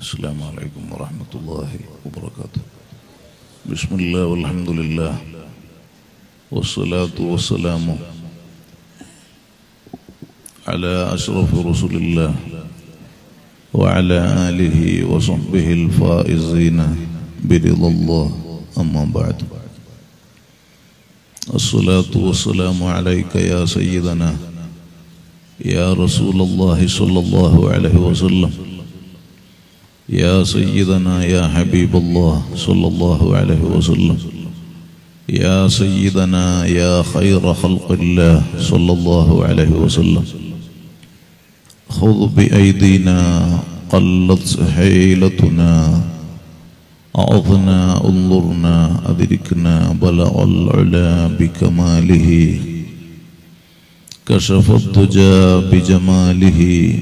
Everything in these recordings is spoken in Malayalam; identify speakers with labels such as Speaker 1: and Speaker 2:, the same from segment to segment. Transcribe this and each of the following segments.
Speaker 1: السلام عليكم ورحمة الله وبركاته. بسم الله والحمد لله والصلاة والسلام على أشرف رسول الله وعلى آله وصحبه الفائزين برضا الله. أما بعد، الصلاة والسلام عليك يا سيدنا يا رسول الله صلى الله عليه وسلم، يا سيدنا يا حبيب الله صلى الله عليه وسلم، يا سيدنا يا خير خلق الله صلى الله عليه وسلم. خذ بأيدينا قلت حيلتنا، أعظنا انظرنا أدركنا بلغ العلا بكماله، كشف الدجى بجماله،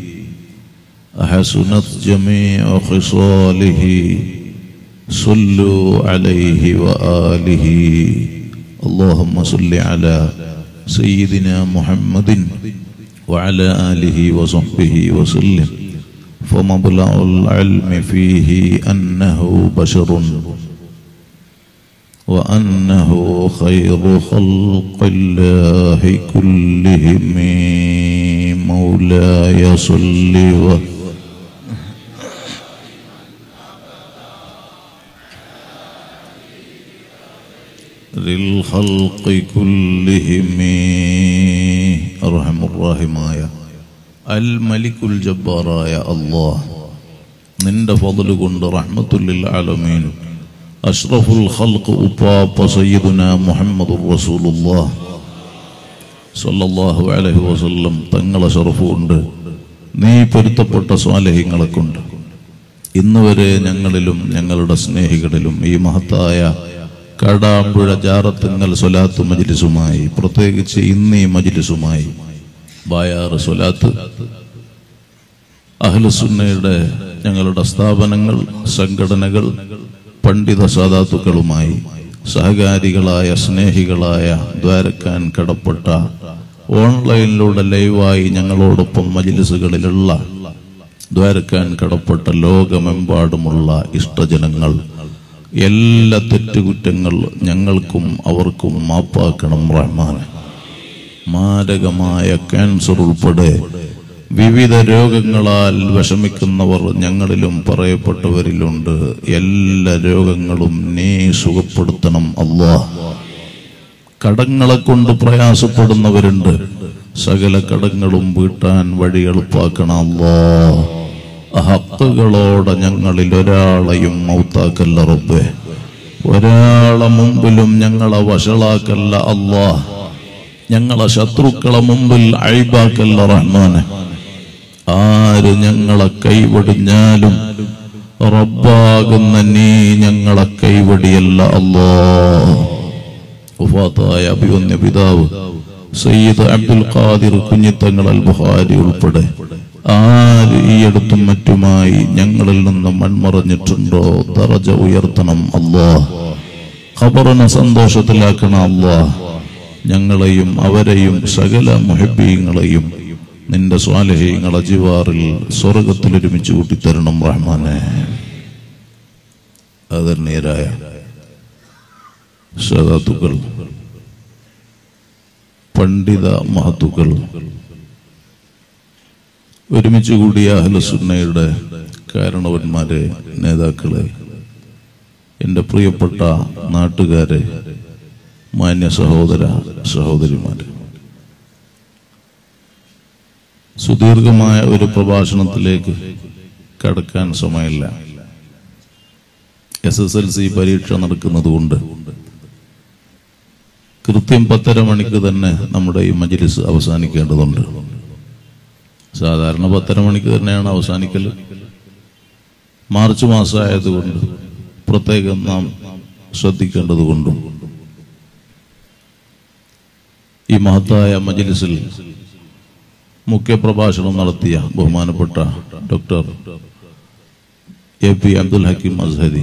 Speaker 1: أحسنت جميع خصاله، صلوا عليه وآله. اللهم صل على سيدنا محمد وعلى آله وصحبه وسلم. فمبلغ العلم فيه أنه بشر وأنه خير خلق الله كلهم. مولاي صل للخلق كلهم. أرحم الراحمين الملك الجبار يا الله، നിന്റെ ഫضل കൊണ്ട് റഹ്മത്തുൽ ആലമീൻ അഷ്റഫുൽ ഖൽഖ് ഉപ്പാപ്പ സയ്യിദുനാ മുഹമ്മദുർ റസൂലുള്ളാഹ് സ്വല്ലല്ലാഹു അലൈഹി വസല്ലം തങ്ങളെ ശറഫ് കൊണ്ട് നീ പൊരുത്തപ്പെട്ട സ്വാലിഹീങ്ങളെ കൊണ്ട് ഇന്ന് വരെ ഞങ്ങളിലും ഞങ്ങളുടെ സ്നേഹികളിലും ഈ മഹത്തായ കടാമ്പുഴ ജാറത്തുങ്ങൽ സ്വലാത്ത് മജ്ലിസുമായി, പ്രത്യേകിച്ച് ഇന്ന് ഈ മജ്ലിസുമായി ബായാറ് സ്വലാത്ത് അഹ്ലുസുന്നയുടെ ഞങ്ങളുടെ സ്ഥാപനങ്ങൾ, സംഘടനകൾ, പണ്ഡിത സാദാത്തുക്കളുമായി സഹകാരികളായ സ്നേഹികളായ ദ്വാരക്കാൻ കടപ്പെട്ട ഓൺലൈനിലൂടെ ലൈവായി ഞങ്ങളോടൊപ്പം മജ്ലിസുകളിലുള്ള ദ്വാരക്കാൻ കടപ്പെട്ട ലോകമെമ്പാടുമുള്ള ഇഷ്ടജനങ്ങൾ, എല്ലാ തെറ്റുകുറ്റങ്ങൾ ഞങ്ങൾക്കും അവർക്കും മാപ്പാക്കണം റഹ്മാനെ. മാരകമായ ക്യാൻസർ ഉൾപ്പെടെ വിവിധ രോഗങ്ങളാൽ വിഷമിക്കുന്നവർ ഞങ്ങളിലും പറയപ്പെട്ടവരിലുണ്ട്. എല്ലാ രോഗങ്ങളും നീ സുഖപ്പെടുത്തണം അല്ലാഹ്. കടങ്ങളെ കൊണ്ട് പ്രയാസപ്പെടുന്നവരുണ്ട്, സകല കടങ്ങളും വീട്ടാൻ വഴി എളുപ്പാക്കണം അല്ലാഹ്. ഹക്കുകളോടെ ഞങ്ങളിൽ ഒരാളെയും മൗത്താക്കല്ല റബ്ബേ, ഒരാളെ മുമ്പിലും ഞങ്ങളെ വഷളാക്കല്ല അല്ലാഹ്. ഞങ്ങളെ ശത്രുക്കളെ മുമ്പിൽ അയ്ബാക്കല്ല റഹ്മാനെ. ആര് ഞങ്ങളെ കൈവടിഞ്ഞാലും റബ്ബാകുന്ന നീ ഞങ്ങളെ കൈവടിയല്ല അല്ലാഹ്. വഫാത്തായ അഭിവന്യ പിതാവ് സയ്യിദ് അബ്ദുൽ ഖാദിർ കുഞ്ഞിത്തങ്ങൾ അൽ ബുഖാരി ഉൾപ്പെടെ ആര് ഈ അടുത്തും മറ്റുമായി ഞങ്ങളിൽ നിന്ന് മൺമറഞ്ഞിട്ടുണ്ടോ ദറജ ഉയർത്തണം അല്ലാഹ്. ഖബറിനെ സന്തോഷത്തിലാക്കണം അല്ലാഹ്. ഞങ്ങളെയും അവരെയും സകല മുഹബ്ബീങ്ങളെയും നിന്റെ സ്വാലിഹീങ്ങളെ ജിവാറിൽ സ്വർഗത്തിൽ ഒരുമിച്ച് കൂട്ടിത്തരണം റഹ്മാനെ. ആദരണീയരായ സദാത്തുക്കൾ, പണ്ഡിത മഹത്തുക്കൾ, ഒരുമിച്ച് കൂടിയ അഹ്ലുസുന്നയുടെ കാരണവന്മാരെ, നേതാക്കളെ, എൻ്റെ പ്രിയപ്പെട്ട നാട്ടുകാരെ, മാന്യ സഹോദര സഹോദരിമാരെ, സുദീർഘമായ ഒരു പ്രഭാഷണത്തിലേക്ക് കടക്കാൻ സമയമില്ല. SSLC പരീക്ഷ നടക്കുന്നതുകൊണ്ട് കൃത്യം 10:30 മണിക്ക് തന്നെ നമ്മുടെ ഈ മജ്ലിസ് അവസാനിക്കേണ്ടതുണ്ട്. സാധാരണ 10:30 മണിക്ക് തന്നെയാണ് അവസാനിക്കൽ. മാർച്ച് മാസമായതുകൊണ്ട് പ്രത്യേകം നാം ശ്രദ്ധിക്കേണ്ടതുകൊണ്ടും ഈ മഹത്തായ മജ്ലിസിൽ മുഖ്യപ്രഭാഷണം നടത്തിയ ബഹുമാനപ്പെട്ട ഡോക്ടർ AP അബ്ദുൽ ഹക്കീം അസ്ഹരി,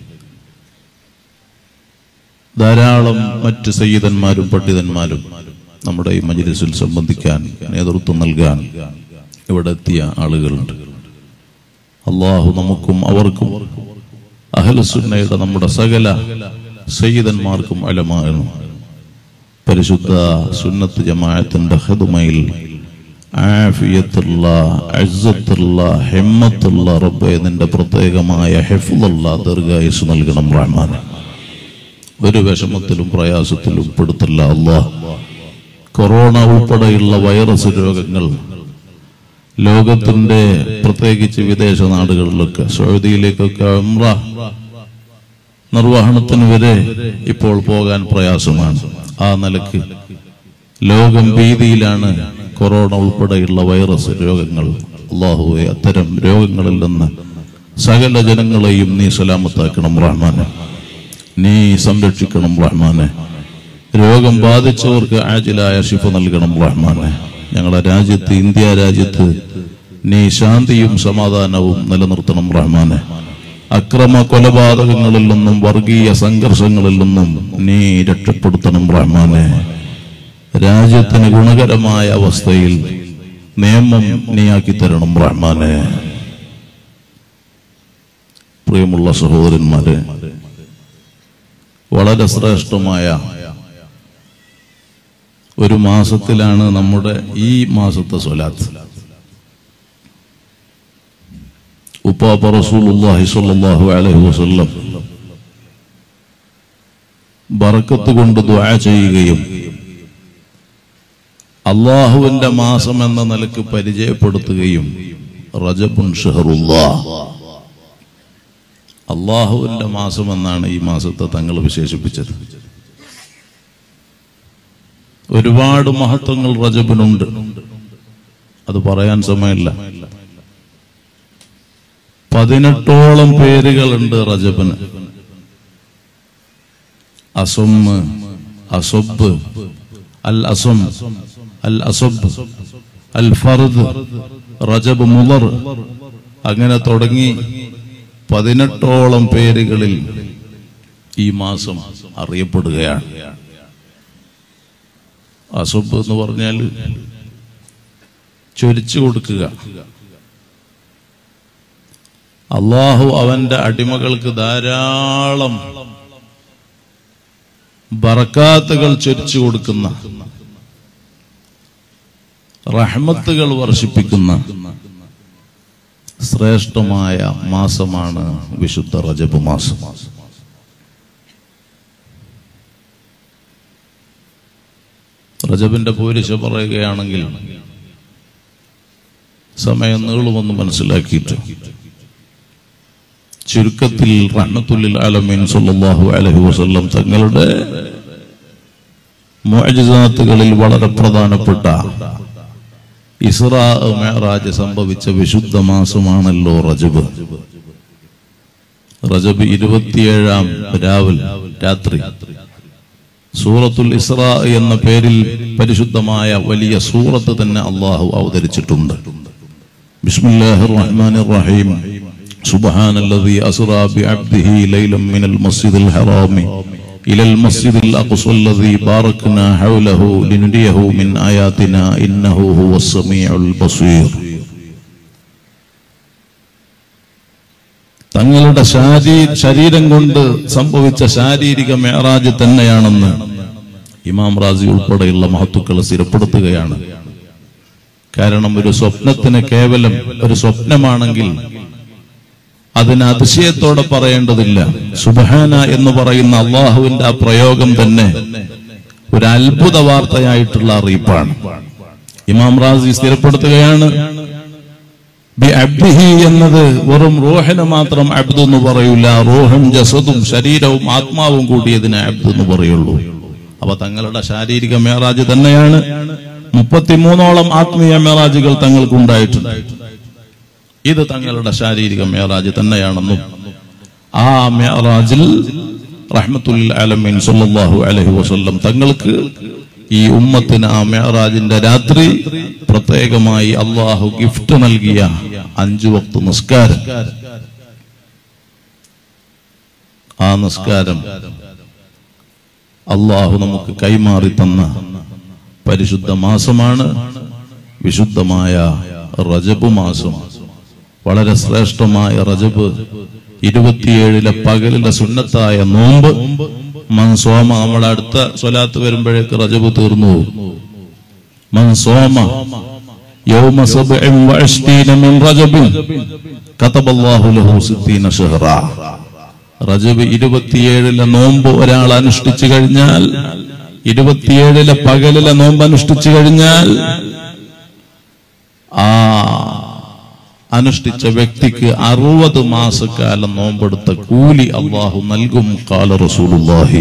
Speaker 1: ധാരാളം മറ്റ് സയ്യിദന്മാരും പണ്ഡിതന്മാരും നമ്മുടെ ഈ മജ്ലിസിൽ സംബന്ധിക്കാൻ നേതൃത്വം നൽകാൻ ഇവിടെ എത്തിയ ആളുകളുണ്ട്. അള്ളാഹു നമുക്കും അവർക്കും അഹ്ലുസുന്നയുടെ നമ്മുടെ സകല സയ്യിദന്മാർക്കും അലമാനും പരിശുദ്ധ സുന്നത്ത് ജമാഅത്തിന്റെ ഖിദ്മയിൽ ആഫിയത്തുള്ള ഇസ്സത്തുള്ള ഹിമ്മത്തുള്ള റബ്ബേ നിന്റെ പ്രത്യേകമായ ഹിഫ്ളുള്ള ദീർഘായുസ് നൽകണം റഹ്മാനെ. ഒരു വിഷമത്തിലും പ്രയാസത്തിലും പെടുത്തല്ല അല്ലാഹ്. കൊറോണ ഉൾപ്പെടെയുള്ള വൈറസ് രോഗങ്ങൾ ലോകത്തിന്റെ പ്രത്യേകിച്ച് വിദേശ നാടുകളിലൊക്കെ സൗദിയിലേക്കൊക്കെ ഉംറ നിർവഹണത്തിന് വരെ ഇപ്പോൾ പോകാൻ പ്രയാസമാണ്. ആ നിലക്ക് ലോകം ഭീതിയിലാണ്. കൊറോണ ഉൾപ്പെടെയുള്ള വൈറസ് രോഗങ്ങൾ അല്ലാഹുവേ അത്തരം രോഗങ്ങളിൽ നിന്ന് സകല ജനങ്ങളെയും നീ സലാമത്താക്കണം റഹ്മാനെ. നീ സംരക്ഷിക്കണം റഹ്മാനെ. രോഗം ബാധിച്ചവർക്ക് ആജിലായ ശിഫ നൽകണം റഹ്മാനെ. ഞങ്ങളുടെ രാജ്യത്ത് ഇന്ത്യ രാജ്യത്ത് നീ ശാന്തിയും സമാധാനവും നിലനിർത്തണം റഹ്മാനെ. അക്രമ കൊലപാതകങ്ങളിൽ നിന്നും വർഗീയ സംഘർഷങ്ങളിൽ നിന്നും നീ രക്ഷപ്പെടുത്തണം റഹ്മാനെ. രാജ്യത്തിന് ഗുണകരമായ അവസ്ഥയിൽ നിയമം നീയാക്കി തരണം റഹ്മാനെ. പ്രിയമുള്ള സഹോദരന്മാരെ, വളരെ ശ്രേഷ്ഠമായ ഒരു മാസത്തിലാണ് നമ്മുടെ ഈ മാസത്തെ സ്വലാത്ത്. ഉപ്പാപ്പ റസൂലുള്ളാഹി സ്വല്ലല്ലാഹു അലൈഹി വസല്ലം ബറക്കത്ത് കൊണ്ട് ദുആ ചെയ്യുകയും അല്ലാഹുവിന്റെ മാസം എന്ന നിലക്ക് പരിചയപ്പെടുത്തുകയും റജബുൻ ഷഹറുല്ലാഹ്, അല്ലാഹുവിന്റെ മാസം എന്നാണ് ഈ മാസത്തെ തങ്ങൾ വിശേഷിപ്പിച്ചത്. ഒരുപാട് മഹത്വങ്ങൾ റജബിനുണ്ട്, അത് പറയാൻ സമയമില്ല. 18ഓളം പേരുകളുണ്ട് റജബിന്. അസം, അസബ്, അൽ അസം, അൽ അസബ്, അൽ ഫർദ്, റജബ് മുളർ, അങ്ങനെ തുടങ്ങി 18ഓളം പേരുകളിൽ ഈ മാസം അറിയപ്പെടുകയാണ്. അസബ് എന്ന് പറഞ്ഞാൽ ചൊരിച്ചു കൊടുക്കുക. അള്ളാഹു അവന്റെ അടിമകൾക്ക് ധാരാളം ബറക്കാത്തുകൾ ചൊരിച്ചു കൊടുക്കുന്ന, റഹ്മത്തുകൾ വർഷിപ്പിക്കുന്ന ശ്രേഷ്ഠമായ മാസമാണ് വിശുദ്ധ റജബ് മാസം. റജബിന്റെ പോരിശ പറയുകയാണെങ്കിൽ സമയം നീളുമെന്ന് മനസ്സിലാക്കിയിട്ട് ചുരുക്കത്തിൽ റഹ്മത്തുൽ ആലമീൻ സല്ലല്ലാഹു അലൈഹി വസല്ലം തങ്ങളുടെ മുഅ്ജിസാത്തുകളിൽ വളരെ പ്രധാനപ്പെട്ട ഇസ്റാ മിഅ്റാജ് സംഭവിച്ച വിശുദ്ധ മാസമാണല്ലോ റജബ്. റജബ് 27-ാം രാത്രി സൂറത്തുൽ ഇസ്റാ എന്ന പേരിൽ പരിശുദ്ധമായ വലിയ സൂറത്ത് തന്നെ അള്ളാഹു അവതരിച്ചിട്ടുണ്ട്. ബിസ്മില്ലാഹിർ റഹ്മാനിർ റഹീം. സുബ്ഹാനല്ലദീ അസ്റാ ബിഅബ്ദിഹി ലൈലൻ മിനൽ മസ്ജിദിൽ ഹറാമി ഇലൽ മസ്ജിദിൽ അഖ്സല്ലദീ ബാറക്നാ ഹൗലഹു ലിനുരിയഹു മിൻ ആയാതിനാ ഇന്നഹു ഹുവസ് സമീഉൽ ബസീർ. തങ്ങളുടെ ശരീരം കൊണ്ട് സംഭവിച്ച ശാരീരിക മിഅ്റാജ് തന്നെയാണെന്ന് ഇമാം റാസി ഉൾപ്പെടെയുള്ള മഹത്തുക്കൾ സ്ഥിരപ്പെടുത്തുകയാണ്. കാരണം ഒരു സ്വപ്നത്തിന് കേവലം ഒരു സ്വപ്നമാണെങ്കിൽ അതിന് അതിശയത്തോടെ പറയേണ്ടതില്ല. സുബ്ഹാന എന്ന് പറയുന്ന അള്ളാഹുവിന്റെ ആ പ്രയോഗം തന്നെ ഒരു അത്ഭുത വാർത്തയായിട്ടുള്ള അറിയിപ്പാണ്. ഇമാം റാസി സ്ഥിരപ്പെടുത്തുകയാണ്, ബിഅബ്ദിഹി എന്നത് വെറും റൂഹിനെ മാത്രം അബ്ദു എന്ന് പറയൂല, റൂഹും ജസദും ശരീരവും ആത്മാവും കൂടിയതിനെ അബ്ദു എന്ന് പറയുള്ളൂ. അപ്പൊ തങ്ങളുടെ ശാരീരിക മിഅ്റാജ് തന്നെയാണ്. 33ഓളം ആത്മീയ മിഅ്റാജുകൾ തങ്ങൾക്ക് ഉണ്ടായിട്ടുണ്ട്. ഇത് തങ്ങളുടെ ശാരീരിക മിഅ്റാജ് തന്നെയാണെന്നും ആ മിഅ്റാജിൽ റഹ്മത്തുൽ ആലമീൻ സല്ലല്ലാഹു അലൈഹി വസല്ലം തങ്ങൾക്ക് ഈ ഉമ്മത്തിന് ആ മിഅ്റാജിന്റെ രാത്രി പ്രത്യേകമായി അള്ളാഹു ഗിഫ്റ്റ് നൽകിയ 5 വക്ത് നിസ്കാരം, ആ നിസ്കാരം അള്ളാഹു നമുക്ക് കൈമാറി തന്ന പരിശുദ്ധ മാസമാണ് വിശുദ്ധമായ റജബ് മാസം. വളരെ ശ്രേഷ്ഠമായ റജബ് 27 പകലിലെ സുന്നത്തായ നോമ്പ് മൻസോമ. നമ്മുടെ അടുത്ത സ്വലാത്ത് വരുമ്പോഴേക്ക് റജബ് തീർന്നു പോകും. മൻസോമ യൗമ 27 മിൻ റജബിൻ കതബല്ലാഹു ലഹു 60 ശഹറ. റജബ് 27 നോമ്പ് ഒരാൾ അനുഷ്ഠിച്ചു കഴിഞ്ഞാൽ, 27 പകലിലെ നോമ്പ് അനുഷ്ഠിച്ചു കഴിഞ്ഞാൽ ആ അനുഷ്ഠിച്ച വ്യക്തിക്ക് 60 മാസക്കാലം നോമ്പെടുത്ത കൂലി അല്ലാഹു നൽകും. ഖാല റസൂലുള്ളാഹി.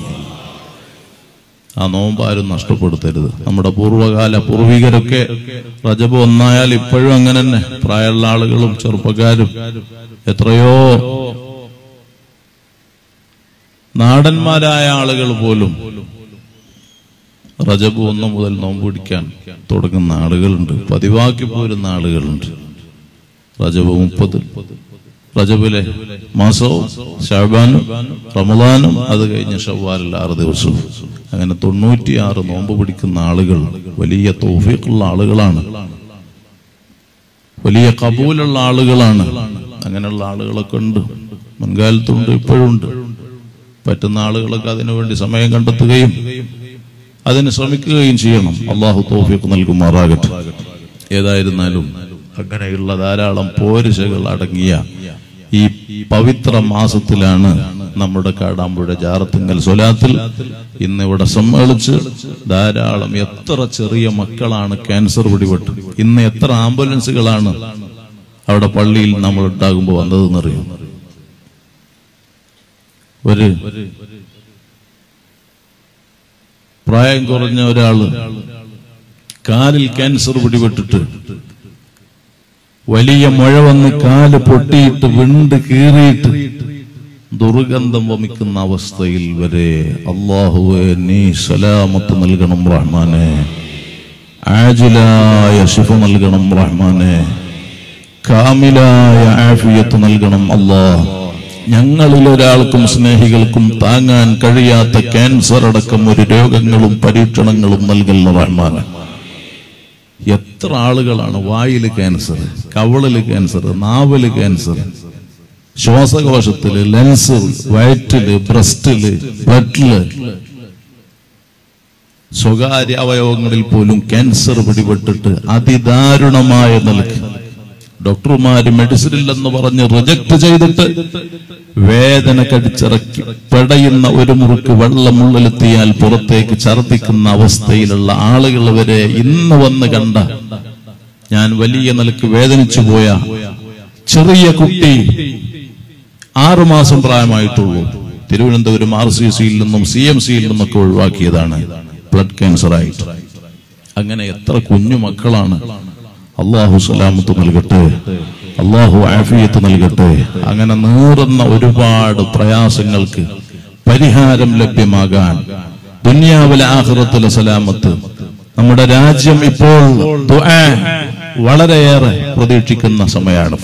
Speaker 1: ആ നോമ്പാരും നഷ്ടപ്പെടുത്തരുത്. നമ്മുടെ പൂർവികരൊക്കെ റജബ് ഒന്നായാൽ ഇപ്പോഴും അങ്ങനെ തന്നെ പ്രായമുള്ള ആളുകളും ചെറുപ്പക്കാരും എത്രയോ നാടന്മാരായ ആളുകൾ പോലും റജബ് 1 മുതൽ നോമ്പ് പിടിക്കാൻ തുടങ്ങുന്ന ആളുകളുണ്ട്, പതിവാക്കി പോരുന്ന ആളുകളുണ്ട്. റജബ് 30, റജബിലെ മാസവും ശഅബാനും റമളാനും, അത് കഴിഞ്ഞ് ശവ്വാലിൽ 6 ദിവസവും, അങ്ങനെ 96 നോമ്പ് പിടിക്കുന്ന ആളുകൾ വലിയ തൗഫീഖുള്ള ആളുകളാണ്, വലിയ ഖബൂലുള്ള ആളുകളാണ്. അങ്ങനെയുള്ള ആളുകളൊക്കെ ഉണ്ട്, മുൻകാലത്തുണ്ട്, ഇപ്പോഴുണ്ട്. പറ്റുന്ന ആളുകളൊക്കെ അതിനുവേണ്ടി സമയം കണ്ടെത്തുകയും അതിന് ശ്രമിക്കുകയും ചെയ്യണം. അല്ലാഹു തൗഫീഖ് നൽകുമാറാകട്ടെ. ഏതായിരുന്നാലും അങ്ങനെയുള്ള ധാരാളം പോരിശകൾ അടങ്ങിയ ഈ പവിത്ര മാസത്തിലാണ് നമ്മുടെ കാടാമ്പുഴ ജാറത്തിങ്കൽ സ്വലാത്തിൽ ഇന്നിവിടെ സമ്മേളിച്ച് ധാരാളം എത്ര ചെറിയ മക്കളാണ് ക്യാൻസർ പിടിപെട്ട്, ഇന്ന് എത്ര ആംബുലൻസുകളാണ് അവിടെ പള്ളിയിൽ നമ്മൾ ഉണ്ടാകുമ്പോൾ വന്നതെന്നറിയാം. ഒരു പ്രായം കുറഞ്ഞ ഒരാള് കാലിൽ ക്യാൻസർ പിടിപെട്ടിട്ട് വലിയ മഴ വന്ന് കാല് പൊട്ടിയിട്ട് വിണ്ട് കീറിയിട്ട് ദുർഗന്ധം വമിക്കുന്ന അവസ്ഥയിൽ വരെ അല്ലാഹുവേ നീ സലാമത്ത് നൽകണം റഹ്മാനെ, ആജിലായ ശിഫ നൽകണം റഹ്മാനെ, കാമിലായ ആഫിയത്ത് നൽകണം അല്ലാഹ്. ഞങ്ങളിൽ ഒരാൾക്കും സ്നേഹികൾക്കും താങ്ങാൻ കഴിയാത്ത ക്യാൻസർ അടക്കം ഒരു രോഗങ്ങളും പരീക്ഷണങ്ങളും നൽകല്ല റഹ്മാനെ. എത്ര ആളുകളാണ് വായില് ക്യാൻസർ, കവളില് ക്യാൻസർ, നാവില് ക്യാൻസർ, ശ്വാസകോശത്തില്, ലെൻസ്, വയറ്റില്, ബ്രസ്റ്റില്, ബ്ലഡില്, സ്വകാര്യ അവയവങ്ങളിൽ പോലും ക്യാൻസർ പിടിപെട്ടിട്ട് അതിദാരുണമായ നിലക്ക് ഡോക്ടർമാര് മെഡിസിൻ ഇല്ലെന്ന് പറഞ്ഞ് റിജക്ട് ചെയ്തിട്ട് വേദന കടിച്ചിറക്കി പെടയുന്ന ഒരു മുറുക്ക് വെള്ളമുള്ളിലെത്തിയാൽ പുറത്തേക്ക് ഛർദിക്കുന്ന അവസ്ഥയിലുള്ള ആളുകൾ വരെ ഇന്ന് വന്ന് കണ്ട ഞാൻ വലിയ നിലക്ക് വേദനിച്ചു പോയ ചെറിയ കുട്ടി 6 മാസം പ്രായമായിട്ടുള്ളൂ. തിരുവനന്തപുരം RCCയിൽ നിന്നും CMCയിൽ നിന്നൊക്കെ ഒഴിവാക്കിയതാണ് ബ്ലഡ് ക്യാൻസർ ആയിട്ട്. അങ്ങനെ എത്ര കുഞ്ഞു മക്കളാണ്. അല്ലാഹു സലാമത്ത് നൽകട്ടെ, അല്ലാഹു ആഫിയത്ത് നൽകട്ടെ. അങ്ങനെ നീറുന്ന ഒരുപാട് പ്രയാസങ്ങൾക്ക് പരിഹാരം ലഭ്യമാകാൻ ദുനിയാവിലെ ആഖിറത്തിലെ സലാമത്ത്. നമ്മുടെ രാജ്യം ഇപ്പോൾ ദുആ വളരെയേറെ പ്രതീക്ഷിക്കുന്ന സമയമാണ്.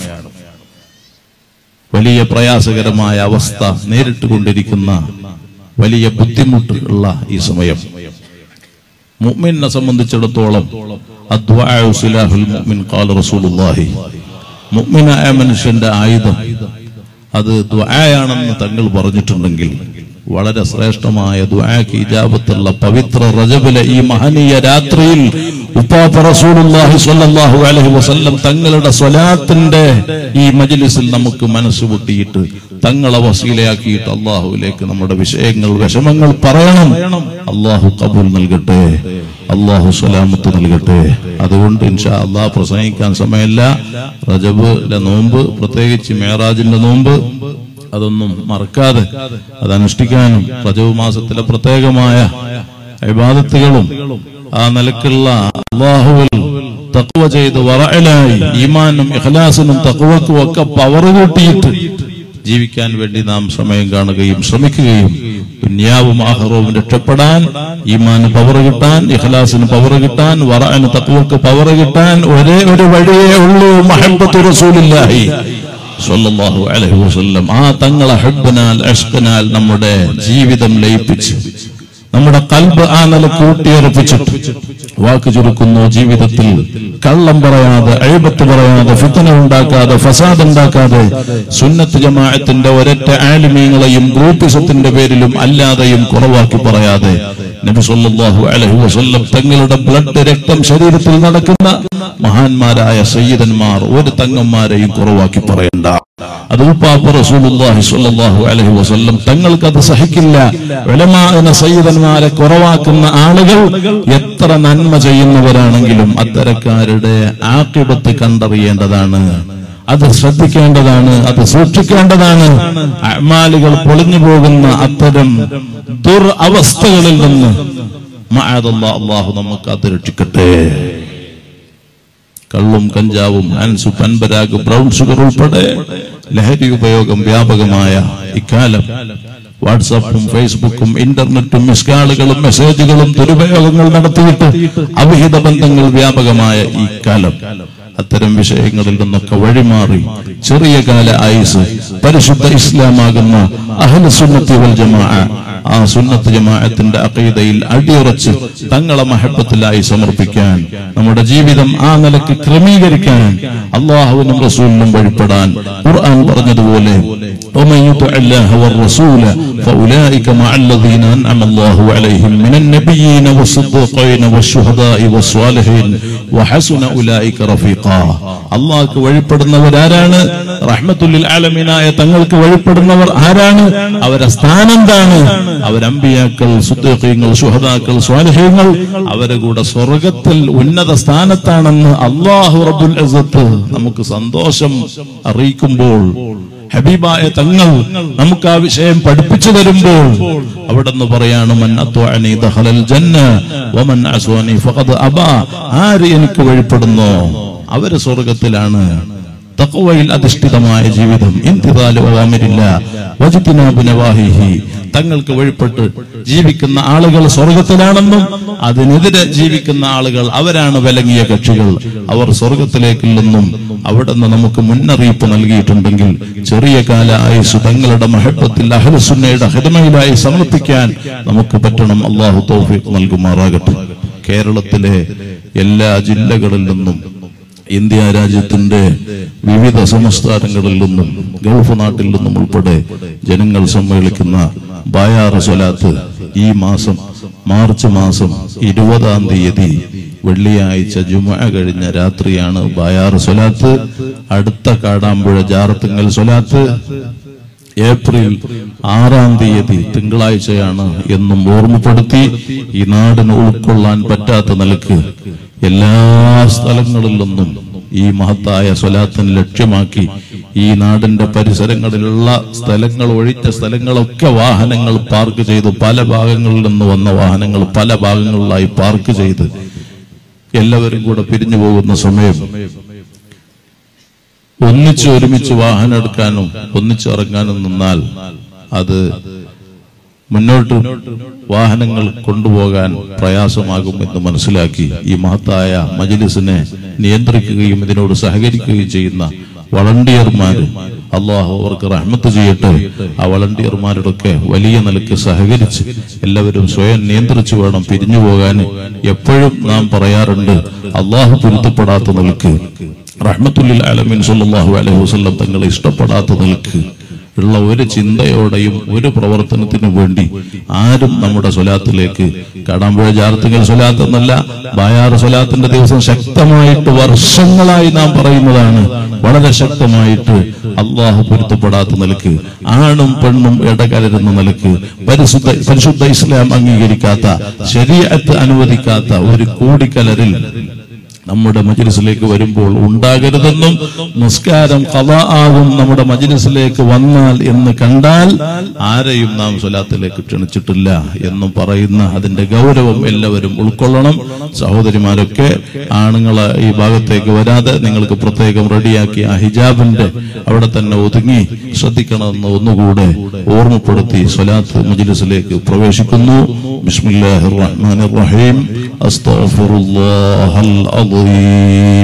Speaker 1: വലിയ പ്രയാസകരമായ അവസ്ഥ നേരിട്ടുകൊണ്ടിരിക്കുന്ന വലിയ ബുദ്ധിമുട്ട് ഉള്ള ഈ സമയം മുഅ്മിനെ സംബന്ധിച്ചിടത്തോളം അദ്ദുആഉ സിലാഹുൽ മുഅ്മിൻ ഖാല റസൂലുള്ളാഹി. മുഅ്മിനായ മനുഷ്യന്റെ ആയുധം അത് ദുആയാണെന്ന് തങ്ങൾ പറഞ്ഞിട്ടുണ്ടെങ്കിൽ വളരെ ശ്രേഷ്ഠമായ ദുആക്ക് ഇജാബത്തുള്ള പവിത്ര റജബിലെ ഈ മഹനീയ രാത്രിയിൽ ഉപ്പാപ്പ റസൂലുള്ളാഹി സ്വല്ലല്ലാഹു അലൈഹി വസല്ലം തങ്ങളുടെ സ്വലാത്തിന്റെ ഈ മജ്ലിസിൽ നമുക്ക് മനസ്സ് പൊട്ടിയിട്ട് തങ്ങളെ വസീലയാക്കിയിട്ട് അല്ലാഹുവിലേക്ക് നമ്മുടെ വിഷയങ്ങൾ വിഷമങ്ങൾ പറയണം. അല്ലാഹു ഖബൂൽ നൽകട്ടെ, അല്ലാഹു സലാമത്ത് നൽകട്ടെ. അതുകൊണ്ട് ഇൻഷാ അല്ലാഹ് പ്രസംഗിക്കാൻ സമയമില്ല. റജബിലെ നോമ്പ്, പ്രത്യേകിച്ച് മേറാജിന്റെ നോമ്പ്, അതൊന്നും മറക്കാതെ അത് അനുഷ്ഠിക്കാനും റജബ് മാസത്തിലെ പ്രത്യേകമായ ഇബാദത്തുകളും ആ നിലക്കുള്ള അല്ലാഹുവിൽ തഖ്വ ചെയ്ത് വറഅലായി ഈമാനും ഇഖ്ലാസിനും തഖ്വക്കും ഒക്കെ പവർ കൂട്ടിയിട്ട് ജീവിക്കാൻ വേണ്ടി നാം സമയം കാണുകയും ശ്രമിക്കുകയും ദുനിയാവും ആഖിറവും രക്ഷപ്പെടാൻ, ഈമാന് പവർ കിട്ടാൻ, ഇഖ്ലാസിന് പവർ കിട്ടാൻ, വറഅന് തഖ്വക്ക് പവർ കിട്ടാൻ ഒരേ ഒരു വഴിയേ ഉള്ളൂ, മഹബ്ബത്തു റസൂലില്ലാഹി സ്വല്ലല്ലാഹു അലൈഹി വസല്ലം. ആ തങ്ങളെ ഹബ്ബനാൽ ഇഷ്ഖനാൽ നമ്മുടെ ജീവിതം ലയിപ്പിച്ച് നമ്മുടെ ഖൽബ് ആ നില കൂട്ടിയുറപ്പിച്ചിട്ട് വാക്ക് ചുരുക്കുന്നു, ജീവിതത്തിൽ കള്ളം പറയാതെ, അയ്ബത്ത് പറയാതെ, ഫിത്ന ഉണ്ടാക്കാതെ, ഫസാദ് ഉണ്ടാക്കാതെ, സുന്നത്ത് ജമാഅത്തിന്റെ ഒരൊറ്റ ആലിമീങ്ങളെയും ഗ്രൂപ്പിസത്തിന്റെ പേരിലും അല്ലാതെയും കുറവാക്കി പറയാതെ, നബി സല്ലല്ലാഹു അലൈഹി വസല്ലം തങ്ങളുടെ ബ്ലഡ് രക്തം ശരീരത്തിൽ നടക്കുന്ന മഹാന്മാരായ സയ്യിദന്മാർ ഒരു തങ്ങന്മാരെയും കുറവാക്കി പറയണ്ട. അത് ഉപ്പാപ്പ റസൂലുള്ളാഹി സ്വല്ലല്ലാഹു അലൈഹി വസല്ലം തങ്ങൾക്ക് അത് സഹിക്കില്ല. ഉലമാഅ സയ്യിദന്മാരെ കുറവാക്കുന്ന ആളുകൾ എത്ര നന്മ ചെയ്യുന്നവരാണെങ്കിലും അത്തരക്കാരുടെ ആഖിബത്ത് കണ്ടറിയേണ്ടതാണ്, അത് ശ്രദ്ധിക്കേണ്ടതാണ്, അത് സൂക്ഷിക്കേണ്ടതാണ്. അഅ്മാലുകൾ പൊളിഞ്ഞു പോകുന്ന അത്തരം ദുരവസ്ഥകളിൽ നിന്ന് മഅദല്ലാഹ് അല്ലാഹു നമുക്ക് അത് രക്ഷിക്കട്ടെ. കള്ളും കഞ്ചാവും ഹാൻസു പൻപരാഗ് ബ്രൗൺ ഷുഗർ ഉൾപ്പെടെ ലഹരി ഉപയോഗം വ്യാപകമായ ഇക്കാലം വാട്സാപ്പും ഫേസ്ബുക്കും ഇന്റർനെറ്റും മിസ്കാളുകളും മെസ്സേജുകളും ദുരുപയോഗങ്ങൾ നടത്തിയിട്ട് അവിഹിത ബന്ധങ്ങൾ വ്യാപകമായ ഈ കാലം അത്തരം വിഷയങ്ങളിൽ നിന്നൊക്കെ വഴിമാറി ചെറിയ കാല ആയുസ് പരിശുദ്ധ ഇസ്ലാമാകുന്ന അഹ്ലു സുന്നത്തി വൽ ജമാഅ ആ സുന്നത്ത് ജമാഅത്തിന്റെ അഖീദയിൽ അടിയുറച്ച് തങ്ങളെ മഹബ്ബത്തിലായി സമർപ്പിക്കാൻ, നമ്മുടെ ജീവിതം ആ നിലയ്ക്ക് ക്രമീകരിക്കാൻ, അല്ലാഹുവിനും റസൂലിനും വഴിപ്പെടാൻ ഖുർആൻ പറഞ്ഞതുപോലെ ومن يطع الله والرسول فاولئك مع الذين انعم الله عليهم من النبيين والصديقين والشهداء والصالحين وحسن اولئك رفيقا. അല്ലാഹുക്ക് വഴിപ്പെടുന്നവർ ആരാണ്? റഹ്മത്തുൽ ലിൽ ആലമീനായ തങ്ങൾക്ക് വഴിപ്പെടുന്നവർ ആരാണ്? അവരുടെ സ്ഥാനം എന്താണ്? അവർ അമ്പിയാക്കൾ, സുദ്ദീഖീങ്ങൾ, ശുഹദാക്കൾ, സ്വാലിഹീങ്ങൾ, അവരുടെ കൂടെ സ്വർഗ്ഗത്തിൽ ഉന്നത സ്ഥാനത്താണെന്ന് അല്ലാഹു റബ്ബുൽ ഇസ്സത്ത് നമുക്ക് സന്തോഷം അറിയിക്കുമ്പോൾ, ഹബീബായ തങ്ങൾ നമുക്ക് ആ വിഷയം പഠിപ്പിച്ചു തരുമ്പോൾ അവിടെ നിന്ന് പറയാണ്, മൻ അത്വഅനി ദഖലൽ ജന്ന വമൻ അസ്വനി ഫഖദ് അബാ. ആര് എനിക്ക് വഴിപ്പെടുന്നോ അവര് സ്വർഗ്ഗത്തിലാണ്. തഖ്വയിൽ അധിഷ്ഠിതമായ ജീവിതം, ഇൻതിദാലു അവമിരില്ലാ വജ്തിനാബു നവാഹിഹി, തങ്ങൾക്ക് വഴിപ്പെട്ട് ജീവിക്കുന്ന ആളുകൾ സ്വർഗത്തിലാണെന്നും അതിനെതിരെ ജീവിക്കുന്ന ആളുകൾ അവരാണ് വിലങ്ങിയ കക്ഷികൾ, അവർ സ്വർഗത്തിലേക്കില്ലെന്നും അവിടെ നിന്ന് നമുക്ക് മുന്നറിയിപ്പ് നൽകിയിട്ടുണ്ടെങ്കിൽ ചെറിയ കാല ആയുസ് തങ്ങളുടെ മഹബ്ബത്തിൽ അഹ്ലു സുന്നയുടെ ഖിദ്മയിലായി സമർപ്പിക്കാൻ നമുക്ക് പറ്റണം. അല്ലാഹു തൗഫീഖ് നൽകുമാറാകട്ടെ. കേരളത്തിലെ എല്ലാ ജില്ലകളിൽ നിന്നും, ഇന്ത്യ രാജ്യത്തിന്റെ വിവിധ സംസ്ഥാനങ്ങളിൽ നിന്നും, ഗൾഫ് നാട്ടിൽ നിന്നും ഉൾപ്പെടെ ജനങ്ങൾ സമ്മേളിക്കുന്ന ബയാർ സ്വലാത്ത് ഈ മാസം മാർച്ച് മാസം 20-ാം തീയതി വെള്ളിയാഴ്ച ജുമുഅ കഴിഞ്ഞ രാത്രിയാണ് ബയാർ സ്വലാത്ത്. അടുത്ത കാടാമ്പുഴ ജാറത്തുങ്ങൽ സ്വലാത്ത് ഏപ്രിൽ 6-ാം തീയതി തിങ്കളാഴ്ചയാണ് എന്നും ഓർമ്മപ്പെടുത്തി ഈ നാടിന് ഉൾക്കൊള്ളാൻ പറ്റാത്ത നിലക്ക് എല്ലാ സ്ഥലങ്ങളിൽ നിന്നും ഈ മഹത്തായ സ്വലാത്തിന് ലക്ഷ്യമാക്കി ഈ നാടിന്റെ പരിസരങ്ങളിലുള്ള സ്ഥലങ്ങൾ ഒഴിച്ച സ്ഥലങ്ങളൊക്കെ വാഹനങ്ങൾ പാർക്ക് ചെയ്ത്, പല ഭാഗങ്ങളിൽ നിന്ന് വന്ന വാഹനങ്ങൾ പല ഭാഗങ്ങളിലായി പാർക്ക് ചെയ്ത് എല്ലാവരും കൂടെ പിരിഞ്ഞു പോകുന്ന സമയം ഒരുമിച്ച് വാഹനം എടുക്കാനും ഒന്നിച്ചിറങ്ങാനും നിന്നാൽ അത് മുന്നോട്ട് വാഹനങ്ങൾ കൊണ്ടുപോകാൻ പ്രയാസമാകും എന്ന് മനസ്സിലാക്കി ഈ മഹത്തായ മജ്ലിസിനെ നിയന്ത്രിക്കുകയും ഇതിനോട് സഹകരിക്കുകയും ചെയ്യുന്ന വളണ്ടിയർമാര്, അല്ലാഹു അവർക്ക് റഹ്മത്ത് ചെയ്യട്ടെ. ആ വളണ്ടിയർമാരോടൊക്കെ വലിയ നിലക്ക് സഹകരിച്ച് എല്ലാവരും സ്വയം നിയന്ത്രിച്ചു വേണം പിരിഞ്ഞു പോകാൻ. എപ്പോഴും നാം പറയാറുണ്ട്, അല്ലാഹു പൊരുത്തപ്പെടാത്ത നിലക്ക്, റഹ്മത്തുൽ ലിൽ ആലമീൻ സല്ലല്ലാഹു അലൈഹി വസല്ലം തങ്ങളെ ഇഷ്ടപ്പെടാത്ത നിലക്ക് ഉള്ള ഒരു ചിന്തയോടെയും ഒരു പ്രവർത്തനത്തിനു വേണ്ടി ആരും നമ്മുടെ സ്വലാത്തിലേക്ക്, കാടാമ്പുഴ ജാറത്തുങ്ങൽ സ്വലാത്ത് എന്നല്ല, ബയാർ സ്വലാത്തിന്റെ ദിവസം ശക്തമായിട്ട് വർഷങ്ങളായി നാം പറയുന്നതാണ്, വളരെ ശക്തമായിട്ട് അല്ലാഹു പൊരുത്തപ്പെടാത്ത നിലക്ക്, ആണും പെണ്ണും ഇടകലരുന്ന നിലക്ക്, പരിശുദ്ധ ഇസ്ലാം അംഗീകരിക്കാത്ത, ശരീഅത്ത് അനുവദിക്കാത്ത ഒരു കൂടിക്കലരിൽ നമ്മുടെ മജ്ലിസിലേക്ക് വരുമ്പോൾ ഉണ്ടാകരുതെന്നും, നിസ്കാരം ഖളാ ആകും നമ്മുടെ മജ്ലിസിലേക്ക് വന്നാൽ എന്ന് കണ്ടാൽ ആരെയും നാം സ്വലാത്തിലേക്ക് ക്ഷണിച്ചിട്ടില്ല എന്നും പറയുന്ന അതിന്റെ ഗൗരവം എല്ലാവരും ഉൾക്കൊള്ളണം. സഹോദരിമാരൊക്കെ ആണുങ്ങളെ ഈ ഭാഗത്തേക്ക് വരാതെ നിങ്ങൾക്ക് പ്രത്യേകം റെഡിയാക്കി ആ ഹിജാബിന്റെ അവിടെ തന്നെ ഒതുങ്ങി ശ്രദ്ധിക്കണമെന്ന് ഒന്നുകൂടെ ഓർമ്മപ്പെടുത്തി സ്വലാത്ത് മജ്ലിസിലേക്ക് പ്രവേശിക്കുന്നു. ബിസ്മില്ലാഹിർ റഹ്മാനിർ റഹീം. അസ്തഗ്ഫിറുല്ലാഹൽ അദീം.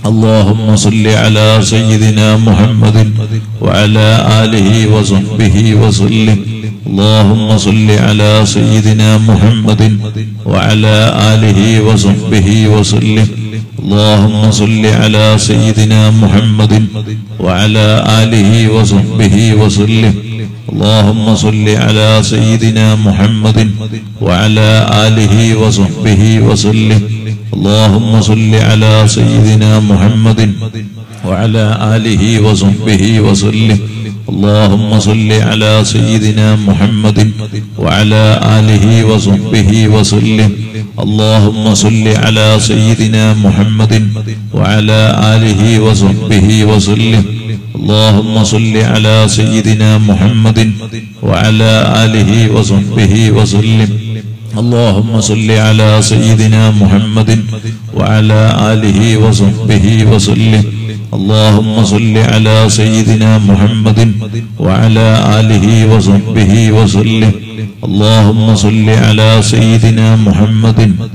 Speaker 1: اللهم صل على سيدنا محمد وعلى آله وصحبه وسلم اللهم صل على سيدنا محمد وعلى آله وصحبه وسلم اللهم صل على سيدنا محمد وعلى آله وصحبه وسلم اللهم صل على سيدنا محمد وعلى آله وصحبه وسلم اللهم صل على سيدنا محمد وعلى آله وصحبه وسلم اللهم صل على سيدنا محمد وعلى آله وصحبه وسلم اللهم صل على سيدنا محمد وعلى آله وصحبه وسلم اللهم صل على سيدنا محمد وعلى آله وصحبه وسلم اللهم صل على سيدنا محمد وعلى آله وصحبه وسلم اللهم صل على سيدنا محمد وعلى آله وصحبه وسلم اللهم صل على سيدنا محمد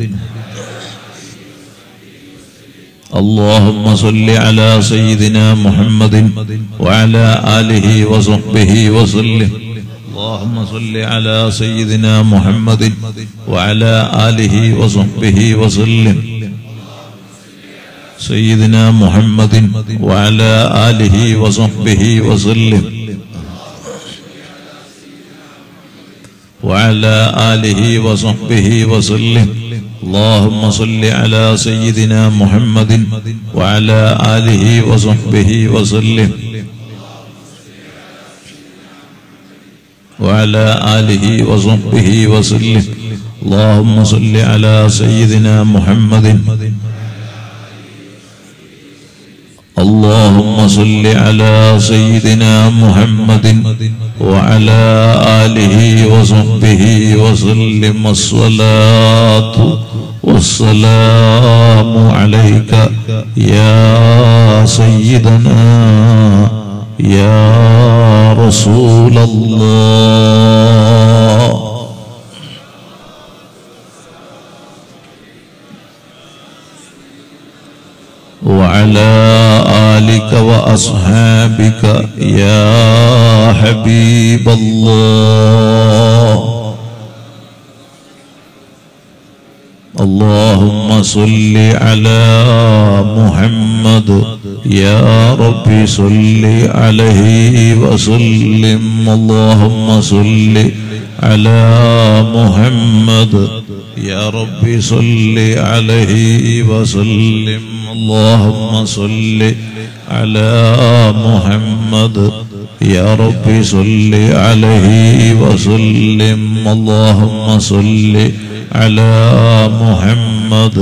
Speaker 1: اللهم صل على سيدنا محمد وعلى آله وصحبه وسلم اللهم صل على سيدنا محمد وعلى آله وصحبه وسلم سيدنا محمد وعلى آله وصحبه وسلم وعلى آله وصحبه وسلم اللهم صل على سيدنا محمد وعلى آله وصحبه وسلم وعلى آله وصحبه وسلم اللهم صل على سيدنا محمد اللهم صل على سيدنا محمد وعلى آله وصحبه وسلم الصلاة والسلام عليك يا سيدنا يا رسول الله وعلى آلك وأصحابك يا حبيب الله اللهم صل على محمد يا ربي صل عليه وسلم اللهم صل على محمد يا ربي صل عليه وسلم اللهم صل على محمد يا ربي صل عليه وسلم اللهم صل على محمد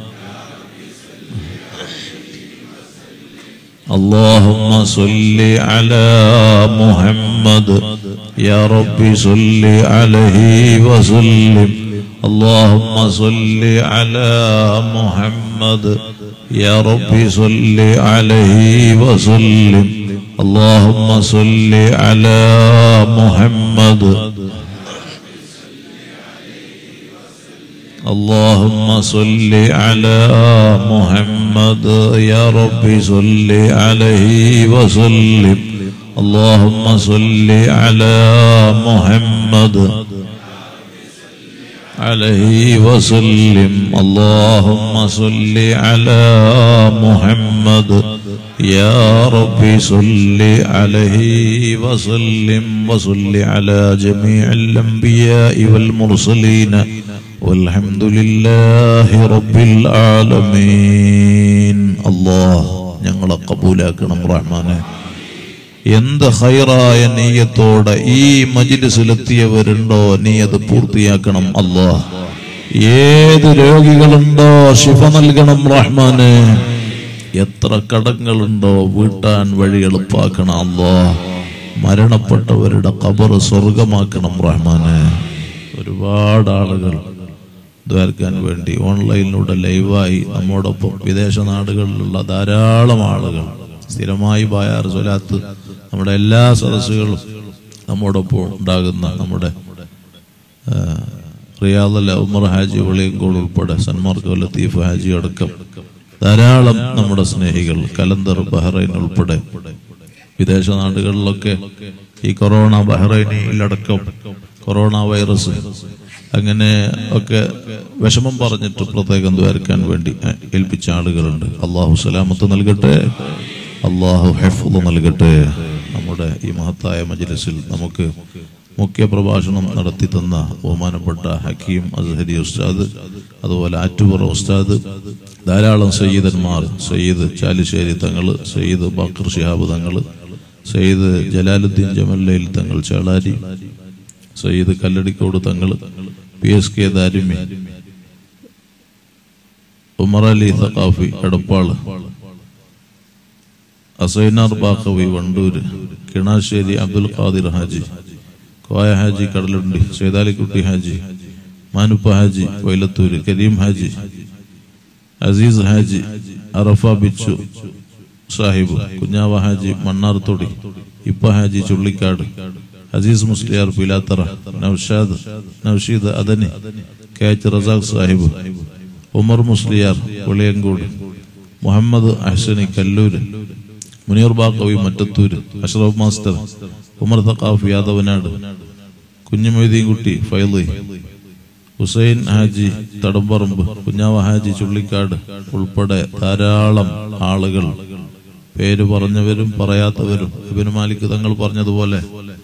Speaker 1: اللهم صل على محمد يا ربي صل عليه وسلم اللهم صل على محمد يا ربي صل عليه وسلم اللهم صل على محمد اللهم صل على محمد يا ربي صل عليه وسلم اللهم صل على محمد عليه وسلم اللهم صل على محمد يا ربي صل عليه وسلم وصل على جميع الأنبياء والمرسلين والحمد لله رب العالمين الله ഞങ്ങളെ കബൂലാക്കണം റഹ്മാനെ എന്ത് ഖൈറായ നിയ്യത്തോടെ ഈ മജ്ലിസിലെത്തിയവരുണ്ടോ നീ അത് പൂർത്തിയാക്കണം അല്ലാഹ് ഏത് രോഗികളുണ്ടോ ശിഫ നൽകണം റഹ്മാനെ എത്ര കടങ്ങളുണ്ടോ വീട്ടാൻ വഴി എളുപ്പാക്കണം അല്ലാഹ് മരണപ്പെട്ടവരുടെ ഖബർ സ്വർഗമാക്കണം റഹ്മാനെ ഒരുപാട് ആളുകൾ ദ്വാരക്കാൻ വേണ്ടി ഓൺലൈനിലൂടെ ലൈവായി നമ്മോടൊപ്പം വിദേശ നാടുകളിലുള്ള ധാരാളം ആളുകൾ സ്ഥിരമായി ബായാർ സ്വലാത്ത് നമ്മുടെ എല്ലാ സദസ്സുകളും നമ്മോടൊപ്പം ഉണ്ടാകുന്ന നമ്മുടെ റിയാദുൽ ഉമർ ഹാജി വെളിയങ്കോട് ഉൾപ്പെടെ സന്മാർക്ക ലത്തീഫ് ഹാജി അടക്കം ധാരാളം നമ്മുടെ സ്നേഹികൾ കലന്തർ, ബഹ്റൈൻ ഉൾപ്പെടെ വിദേശ നാടുകളിലൊക്കെ ഈ കൊറോണ, ബഹ്റൈനിലടക്കം കൊറോണ വൈറസ് അങ്ങനെ ഒക്കെ വിഷമം പറഞ്ഞിട്ട് പ്രത്യേകം ദ്വാരക്കാൻ വേണ്ടി ഏൽപ്പിച്ച ആളുകളുണ്ട്. അള്ളാഹു സലാമത്ത് നൽകട്ടെ, അള്ളാഹു ഹിഫ്ള് നൽകട്ടെ. നമ്മുടെ ഈ മഹത്തായ മജ്ലിസിൽ നമുക്ക് മുഖ്യ പ്രഭാഷണം നടത്തി തന്ന ബഹുമാനപ്പെട്ട ഹക്കീം അസ്ഹരി ഉസ്താദ്, അതുപോലെ ആറ്റുപുറ ഉസ്താദ്, ധാരാളം സയ്യിദന്മാർ, സയ്യിദ് ചാലിശ്ശേരി തങ്ങൾ, സയ്യിദ് ബക്കർ ശിഹാബ് തങ്ങൾ, സയ്യിദ് ജലാലുദ്ദീൻ ജമല്ലയിൽ തങ്ങൾ ചേളാരി, സയ്യിദ് കല്ലടിക്കോട് തങ്ങൾ, PSK ദാരിമി, ഉമർ അലി സഖാഫി എടപ്പാള്, അസൈനാർ ബാഖവി വണ്ടൂര്, കിണാശ്ശേരി അബ്ദുൽ ഖാദിർ ഹാജി, കോയ ഹാജി കടലുണ്ടി, സൈദാലിക്കുട്ടി ഹാജി, മാനുപ്പ ഹാജി വൈലത്തൂര്, കരീം ഹാജി, അസീസ് ഹാജി, അറഫ ബിച്ചു സാഹിബ്, കുഞ്ഞാവ ഹാജി മണ്ണാർത്തോടി, ഇപ്പ ഹാജി ചുള്ളിക്കാട്, അസീസ് മുസ്ലിയാർ പിലാത്തറ, നൗഷീദ് അദനി, KH റസാഖ് സാഹിബ്, ഉമർ മുസ്ലിയാർ വെളിയങ്കോട്, മുഹമ്മദ് അഹ്സനി കല്ലൂര്, മുനീർ ബാഖവി മറ്റത്തൂര്, അഷ്റഫ് മാസ്റ്റർ, ഉമർ തഖാഫ് യാദവനാട്, കുഞ്ഞുമൊയ്തീൻകുട്ടി ഫൈളി, ഹുസൈൻ ഹാജി തടമ്പറമ്പ്, കുഞ്ഞാവ ഹാജി ചുള്ളിക്കാട് ഉൾപ്പെടെ ധാരാളം ആളുകൾ, പേര് പറഞ്ഞവരും പറയാത്തവരും. ഇബ്നു മാലിക് തങ്ങൾ പറഞ്ഞതുപോലെ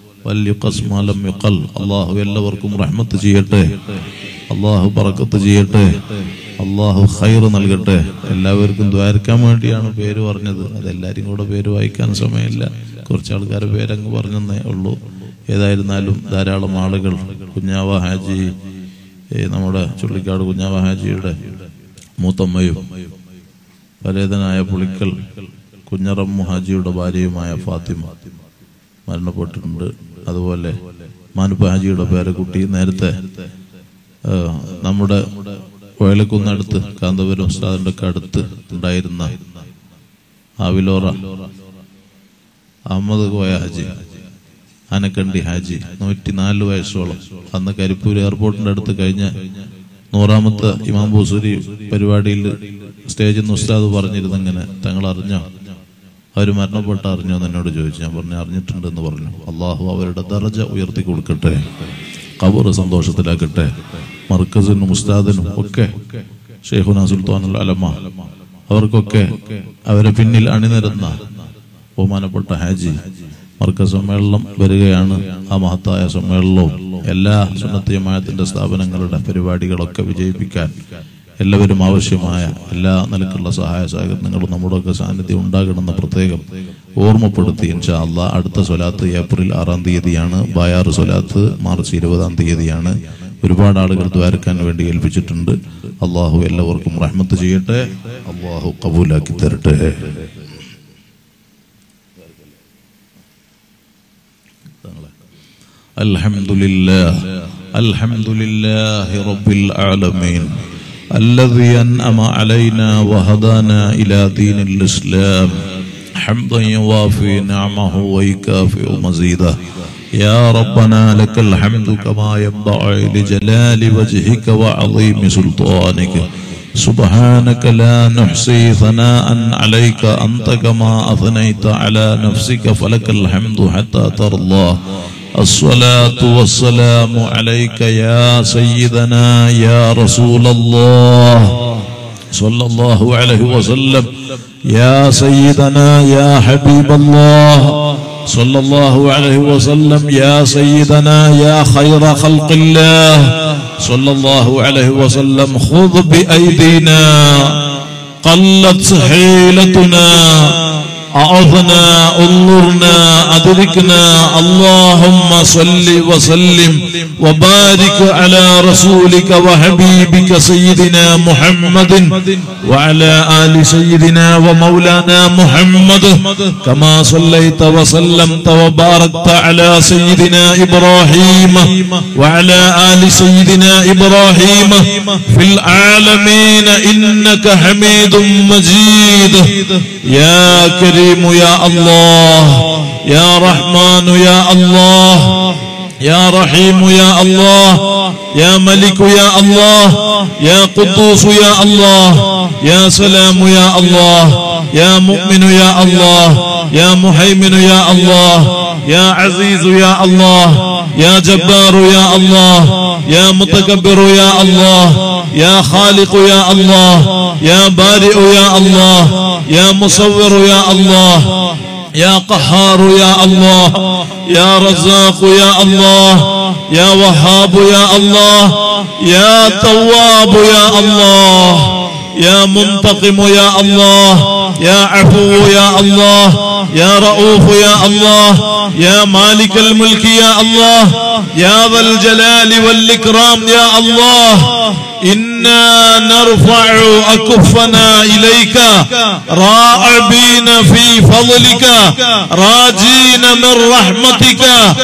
Speaker 1: അള്ളാഹു എല്ലാവർക്കും റഹ്മത്ത് ചെയ്യട്ടെ, അള്ളാഹു ബറക്കത്ത് ചെയ്യട്ടെ, അള്ളാഹു ഖൈർ നൽകട്ടെ. എല്ലാവർക്കും ദ്വാരക്കാൻ വേണ്ടിയാണ് പേര് പറഞ്ഞത്. അതെല്ലാരും കൂടെ പേര് വായിക്കാൻ സമയമില്ല, കുറച്ച് ആൾക്കാരുടെ പേരങ്ങ് പറഞ്ഞേ ഉള്ളൂ. ഏതായിരുന്നാലും ധാരാളം ആളുകൾ, കുഞ്ഞാവ ഹാജി, നമ്മുടെ ചുള്ളിക്കാട് കുഞ്ഞാവ ഹാജിയുടെ മൂത്തമ്മയും പരേതനായ പുളിക്കൽ കുഞ്ഞറമ്മു ഹാജിയുടെ ഭാര്യയുമായ ഫാത്തിമ മരണപ്പെട്ടിട്ടുണ്ട്. അതുപോലെ മാനുപ്പ ഹാജിയുടെ പേരക്കുട്ടി, നേരത്തെ നമ്മുടെ വയലക്കുന്നടുത്ത് കാന്തപുരം ഉസ്താദിന്റെ ഒക്കെ അടുത്ത് ഉണ്ടായിരുന്ന ആവിലോറ അഹമ്മദ് കോയ ഹാജി, ആനക്കണ്ടി ഹാജി, 104 വയസ്സോളം. അന്ന് കരിപ്പൂർ എയർപോർട്ടിന്റെ അടുത്ത് കഴിഞ്ഞ 100ാമത്തെ ഇമാം ബൂസൂരി പരിപാടിയിൽ സ്റ്റേജിൽ നിന്ന് ഉസ്താദ് പറഞ്ഞിരുന്നെങ്ങനെ തങ്ങൾ അറിഞ്ഞോ, അവർ മരണപ്പെട്ട അറിഞ്ഞോ എന്ന് എന്നോട് ചോദിച്ചു. ഞാൻ പറഞ്ഞു അറിഞ്ഞിട്ടുണ്ടെന്ന് പറഞ്ഞു. അള്ളാഹു അവരുടെ ദറജ ഉയർത്തി കൊടുക്കട്ടെ, ഖബർ സന്തോഷത്തിലാക്കട്ടെ. മർക്കസിനും ഉസ്താദിനും ഒക്കെ, ഷെയ്ഖുനാ സുൽത്താനുൽ ഉലമ അവർക്കൊക്കെ അവരെ പിന്നിൽ അണിനിരന്ന ബഹുമാനപ്പെട്ട ഹാജി മർക്കസ് സമ്മേളനം വരികയാണ്. ആ മഹത്തായ സമ്മേളനവും എല്ലാ സുന്നത്ത് ജമാഅത്തിന്റെ സ്ഥാപനങ്ങളുടെ പരിപാടികളൊക്കെ വിജയിപ്പിക്കാൻ എല്ലാവരും ആവശ്യമായ എല്ലാ നിലക്കുള്ള സഹായ സഹകരണങ്ങളും നമ്മുടെയൊക്കെ സാന്നിധ്യം ഉണ്ടാകണമെന്ന് പ്രത്യേകം ഓർമ്മപ്പെടുത്തി. ഇൻഷാ അല്ലാഹ് അടുത്ത സ്വലാത്ത് ഏപ്രിൽ 6-ാം തീയതിയാണ്. ബായാർ സ്വലാത്ത് മാർച്ച് 20-ാം തീയതിയാണ്. ഒരുപാട് ആളുകൾ ദ്വാരക്കാൻ വേണ്ടി ഏൽപ്പിച്ചിട്ടുണ്ട്. അള്ളാഹു എല്ലാവർക്കും റഹ്മത്ത് ചെയ്യട്ടെ, അള്ളാഹു ഖബൂലാക്കി തരട്ടെ. അൽഹംദുലില്ലാഹി റബ്ബിൽ ആലമീൻ الذي أنعم علينا وهدانا إلى دين الإسلام حمدا يوافي نعمه ويكافئ مزيده. يا ربنا لك الحمد كما ينبغي لجلال وجهك وعظيم سلطانك. سبحانك لا نحصي ثناء عليك أنت كما أثنيت على نفسك فلك الحمد حتى ترضى. الصلاة والسلام عليك يا سيدنا يا رسول الله صلى الله عليه وسلم، يا سيدنا يا حبيب الله صلى الله عليه وسلم، يا سيدنا يا خير خلق الله صلى الله عليه وسلم. خذ بأيدينا قلت حيلتنا، أعظنا انظرنا أدركنا. اللهم صل وسلم وبارك على رسولك وحبيبك سيدنا محمد وعلى آل سيدنا ومولانا محمد كما صليت وسلمت وباركت على سيدنا إبراهيم وعلى آل سيدنا إبراهيم في العالمين إنك حميد مجيد. يا كريم يا الله، يا رحمن يا الله، يا رحيم يا الله، يا ملك يا الله يا قدوس يا الله يا سلام يا الله يا مؤمن يا الله يا مهيمن يا الله يا عزيز يا الله يا جبار يا الله يا متكبر يا الله يا خالق يا الله يا بارئ يا الله يا مصور يا الله يا قهار يا الله يا رزاق يا الله يا وهاب يا الله يا تواب يا الله يا منتقم يا الله يا عفو يا الله يا رؤوف يا الله يا مالك الملك يا الله يا ذا الجلال والإكرام يا الله إنا نرفع أكفنا إليك راغبين في فضلك راجين من رحمتك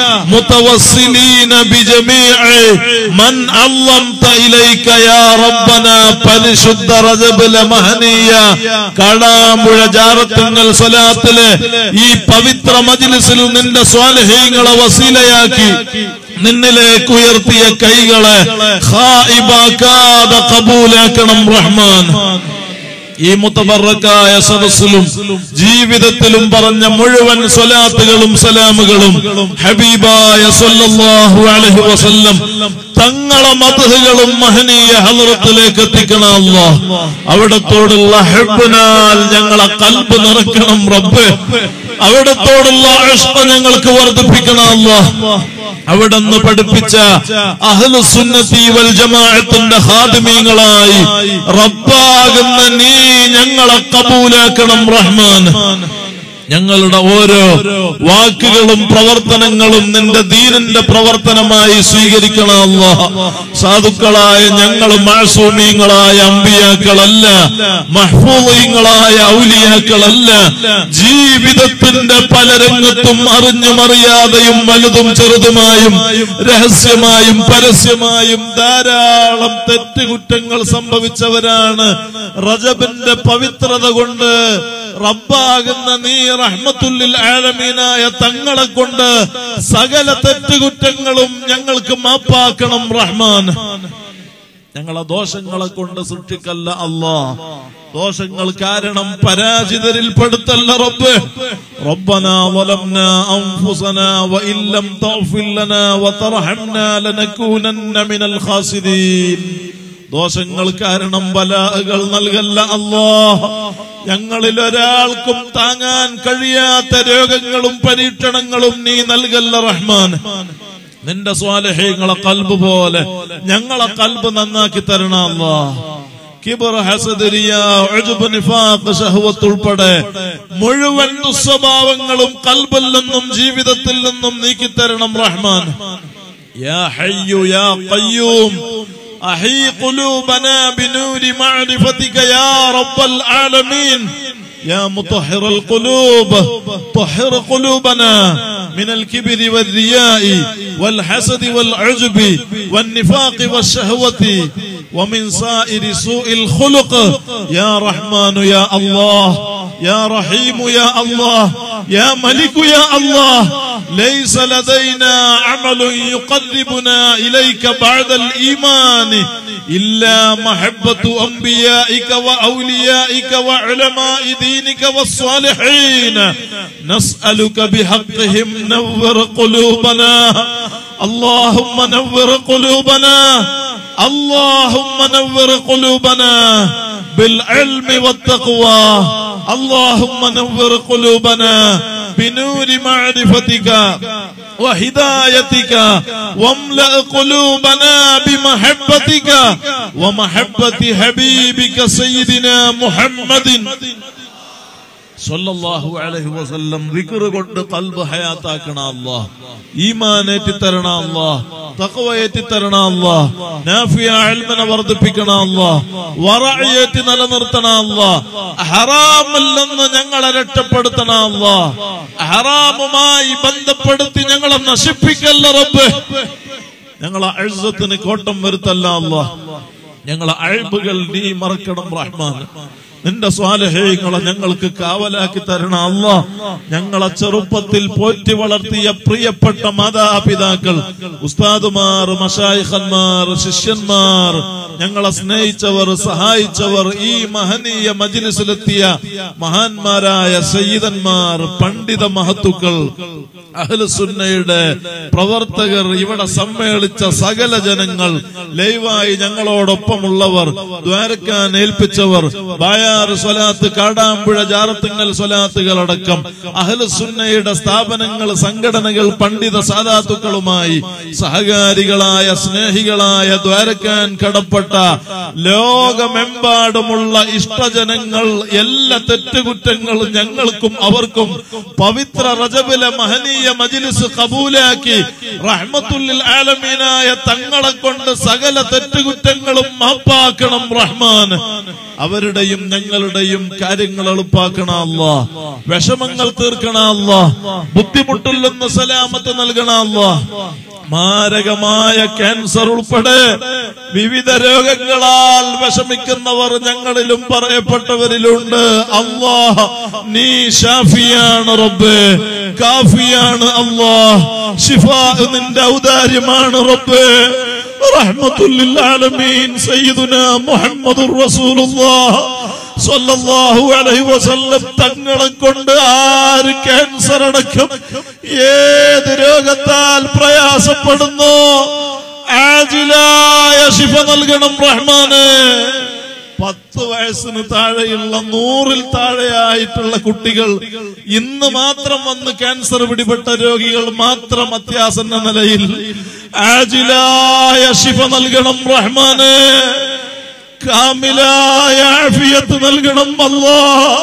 Speaker 1: متوسلين بجميع من علمت إليك يا ربنا പരിശുദ്ധ റജബിലെ മഹനീയ കാടാമ്പുഴ ജാറത്തുങ്കൽ സ്വലാത്തിലെ ഈ പവിത്ര മജ്ലിസിൽ നിന്റെ സ്വാലിഹീങ്ങളെ വസീലയാക്കി നിന്നിലേക്ക് ഉയർത്തിയ കൈകളെ ഖായിബാക്കാതെ ഖബൂലാക്കണം റഹ്മാൻ. ഈ മുതബറക്കായ സദസ്സിലും ജീവിതത്തിലും പറഞ്ഞ മുഴുവൻ സ്വലാത്തുകളും സലാമുകളും ഹബീബായ സല്ലല്ലാഹു അലൈഹി വസല്ലം തങ്ങളെ മദ്ഹുകളും മഹനീയ ഹളറത്തിലേക്ക് എത്തിക്കണം അല്ലാഹ്. അവിടത്തോടുള്ള ഹബ്ബിനാൽ ഞങ്ങളെ ഖൽബ് നിറയ്ക്കണം റബ്ബേ. അവിടത്തോടുള്ള ഇഷ്ഖ് ഞങ്ങൾക്ക് വർദ്ധിപ്പിക്കണം അല്ലാഹ്. അവിടുന്ന് പഠിപ്പിച്ച അഹ്ലുസുന്നത്തി വൽ ജമാഅത്തിന്റെ ഖാദിമീങ്ങളായി റബ്ബാകുന്ന നീ ഞങ്ങളെ ഖബൂലാക്കണം റഹ്മാൻ. ഞങ്ങളുടെ ഓരോ വാക്കുകളും പ്രവർത്തനങ്ങളും നിന്റെ ദീനിന്റെ പ്രവർത്തനമായി സ്വീകരിക്കണം അല്ലാഹ്. സാധുക്കളായ ഞങ്ങൾ മഅസൂമീങ്ങളായ അമ്പിയാക്കളല്ല, മഹ്ഫൂളീങ്ങളായ ഔലിയാക്കളല്ല. ജീവിതത്തിന്റെ പല രംഗത്തും അറിഞ്ഞും അറിയാതെയും വലുതും ചെറുതുമായും രഹസ്യമായും പരസ്യമായും ധാരാളം തെറ്റുകുറ്റങ്ങൾ സംഭവിച്ചവരാണ്. റജബിന്റെ പവിത്രത കൊണ്ട് റബ്ബാകുന്ന നീ റഹ്മത്തുല്ലിൽ ആലമീനായ തങ്ങളെ കൊണ്ട് സകല തെറ്റുകുറ്റങ്ങളും ഞങ്ങൾക്ക് മാപ്പാക്കണം റഹ്മാൻ. ഞങ്ങളെ ദോഷങ്ങളെ കൊണ്ട് സൃഷ്ടിക്കല്ല അല്ലാഹ്. ദോഷങ്ങൾ കാരണം പരാജിതരിൽ പെടുത്തല്ല റബ്ബേ. റബ്ബനാ വലംനാ അൻഫുസനാ വഇല്ലം തഗ്ഫിർ ലനാ വതർഹംനാ ലനകൂനന്ന മിനൽ ഖാസിരീൻ. ദോഷങ്ങൾ കാരണം ബലാകൾ നൽകല്ല അല്ലാഹ്. ഞങ്ങളിൽ ഒരാൾക്കും താങ്ങാൻ കഴിയാത്ത രോഗങ്ങളും പരീക്ഷണങ്ങളും നീ നൽകല്ല റഹ്മാൻ. നിന്റെ സ്വാലിഹീങ്ങളെ ഖൽബ് പോലെ ഞങ്ങളെ ഖൽബ് നന്നാക്കി തരണം അല്ലാഹ്. കിബ്ർ, ഹസദ്, റിയാ, ഉജ്ബ്, നിഫാഖ്, ശഹവത്ത് ഉൾപ്പെടെ മുഴുവൻ ദുസ്വഭാവങ്ങളും ഖൽബിൽ നിന്നും ജീവിതത്തിൽ നിന്നും നീക്കി തരണം റഹ്മാൻ. യാ ഹയ്യു യാ ഖയ്യൂം أحي قلوبنا بنور معرفتك يا رب العالمين. يا مطهر القلوب طهر قلوبنا من الكبر والرياء والحسد والعجب والنفاق والشهوة ومن سائر سوء الخلق. يا رحمن يا الله يا رحيم يا الله يا ملك يا الله. ليس لدينا عمل يقربنا إليك بعد الإيمان إلا محبة أنبيائك وأوليائك وعلماء دينك والصالحين. نسألك بحقهم نور قلوبنا. اللهم نور قلوبنا. اللهم نور قلوبنا بالعلم والتقوى. اللهم نور قلوبنا بنور معرفتك وهدايتك واملأ قلوبنا بمحبتك ومحبة حبيبك سيدنا محمد സല്ലല്ലാഹു അലൈഹി വസല്ലം. ദിക്ർ കൊണ്ട് ഖൽബ് ഹയാത്താക്കണ അല്ലാഹ്. ഈമാൻ ഏറ്റിത്തരണ അല്ലാഹ്. തഖ്വ ഏറ്റിത്തരണ അല്ലാഹ്. നാഫിയ ഇൽമിനെ വർദ്ധിപ്പിക്കണ അല്ലാഹ്. വറഅയത്തി നിലനിർത്തണ അല്ലാഹ്. ഹറാമിൽ നിന്ന് ഞങ്ങളെ രക്ഷപ്പെടുത്തണ അല്ലാഹ്. ഹറാമുമായി ബന്ധപ്പെടുത്തി ഞങ്ങളെ നശിപ്പിക്കല്ല റബ്ബേ. ഞങ്ങളെ ഇസ്സത്തിന് കോട്ടം വരുത്തല്ല അല്ലാഹ്. ഞങ്ങളെ അയ്ബുകൾ നീ മറക്കണം റഹ്മാൻ. നിന്റെ സ്വാലിഹീങ്ങളെ ഞങ്ങൾക്ക് കാവലാക്കി തരണം അല്ലാഹ്. ഞങ്ങളെ ചെറുപ്പത്തിൽ പോറ്റി വളർത്തിയ പ്രിയപ്പെട്ട മാതാപിതാക്കൾ, ഉസ്താദുമാർ, മശായിഖന്മാർ, ശിഷ്യന്മാർ, ഞങ്ങളെ സ്നേഹിച്ചവർ, സഹായിച്ചവർ, ഈ മഹനീയ മജ്ലിസിലെത്തിയ മഹാന്മാരായ സയ്യിദന്മാർ, പണ്ഡിത മഹത്തുക്കൾ, അഹ്ലുസുന്നയുടെ പ്രവർത്തകർ, ഇവിടെ സമ്മേളിച്ച സകല ജനങ്ങൾ, ലൈവായി ഞങ്ങളോടൊപ്പമുള്ളവർ, ദ്വാരക്കാൻ ഏൽപ്പിച്ചവർ, ബായാർ സ്വലാത്ത്, കാടാമ്പുഴ ജാറത്തുങ്ങൽ സ്വലാത്തുകൾ അടക്കം അഹ്ലുസുന്നയുടെ സ്ഥാപനങ്ങൾ, സംഘടനകൾ, പണ്ഡിത സാദാത്തുക്കളുമായി സഹകാരികളായ, സ്നേഹികളായ, ദ്വാരക്കാൻ കടപ്പെട്ട ലോകമെമ്പാടുമുള്ള ഇഷ്ടജനങ്ങൾ, എല്ലാ തെറ്റുകുറ്റങ്ങളും ഞങ്ങൾക്കും അവർക്കും പവിത്ര റജബിലെ മഹനീയ മജ്ലിസ് കബൂലാക്കി റഹ്മത്തുൽ ലിൽ ആലമീനായ തങ്ങളെ കൊണ്ട് സകല തെറ്റുകുറ്റങ്ങളും മാപ്പാക്കണം റഹ്മാൻ. അവരുടെയും ഞങ്ങളുടെയും കാര്യങ്ങൾ എളുപ്പാക്കണം അല്ലാഹ്. വിഷമങ്ങൾ തീർക്കണം അല്ലാഹ്. ബുദ്ധിമുട്ടിൽ നിന്ന് സലാമത്ത് നൽകണം അല്ലാഹ്. മാരകമായ ക്യാൻസർ ഉൾപ്പെടെ വിവിധ രോഗങ്ങളാൽ വിഷമിക്കുന്നവർ ഞങ്ങളിലും പറയപ്പെട്ടവരിലുണ്ട്. അല്ലാഹ് നീ ഷാഫിയാണ് റബ്ബേ, കാഫിയാണ് അല്ലാഹ്. ശിഫാ നിന്റെ ഔദാര്യമാണ് റബ്ബേ. റഹ്മത്തുൽ ലിൽ ആലമീൻ സയ്യിദുനാ മുഹമ്മദുർ റസൂലുള്ളാഹ് സ്വല്ലല്ലാഹു അലൈഹി വസല്ലം തങ്ങളെ കൊണ്ട് ആര് ക്യാൻസർ അടക്കം ഏത് രോഗത്താൽ പ്രയാസപ്പെടുന്നു ആജിലായ ശിഫ നൽകണം റഹ്മാനെ. 10 വയസ്സിന് താഴെയുള്ള 100-ൽ താഴെയായിട്ടുള്ള കുട്ടികൾ, ഇന്ന് മാത്രം വന്ന് ക്യാൻസർ പിടിപെട്ട രോഗികൾ മാത്രം അത്യാസന്ന നിലയിൽ ആജിലായ ശിഫ നൽകണം റഹ്മാനെ. കാമിലായ ആഫിയത്ത് നൽകണം അല്ലാഹ്.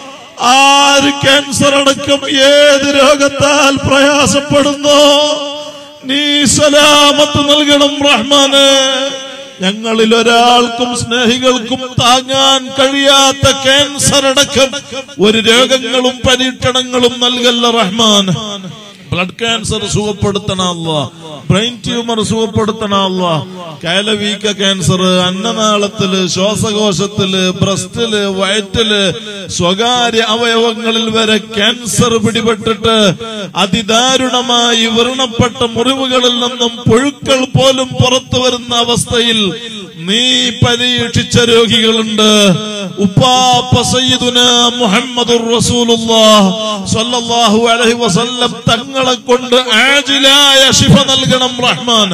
Speaker 1: ആര് ക്യാൻസർ അടക്കം ഏത് രോഗത്താൽ പ്രയാസപ്പെടുന്നോ നീ സലാമത്ത് നൽകണം റഹ്മാനെ. ഞങ്ങളിൽ ഒരാൾക്കും സ്നേഹികൾക്കും താങ്ങാൻ കഴിയാത്ത ക്യാൻസർ അടക്കം ഒരു രോഗങ്ങളും പരീക്ഷണങ്ങളും നൽകല്ല റഹ്മാൻ. ബ്ലഡ് ക്യാൻസർ സുഖപ്പെടുത്തണം അല്ലാഹ്. ബ്രെയിൻ ട്യൂമർ സുഖപ്പെടുത്തണം അല്ലാഹ്. കയലവീക്ക ക്യാൻസർ, അന്നനാളത്തില്, ശ്വാസകോശത്തില്, ബ്രസ്റ്റില്, വയറ്റില്, സ്വകാര്യ അവയവങ്ങളിൽ വരെ ക്യാൻസർ പിടിപെട്ടിട്ട് അതിദാരുണമായി വ്രണപ്പെട്ട മുറിവുകളിൽ നിന്നും പുഴുക്കൾ പോലും പുറത്തു വരുന്ന അവസ്ഥയിൽ നീ പരീക്ഷിച്ച രോഗികളുണ്ട്. ഉപ്പാപ്പ സയ്യിദുനാ മുഹമ്മദുർ റസൂലുള്ളാഹ് സ്വല്ലല്ലാഹു അലൈഹി വസല്ലം തങ്ങളെ കൊണ്ട് ആജിലായ ശിഫ നൽകണം റഹ്മാൻ.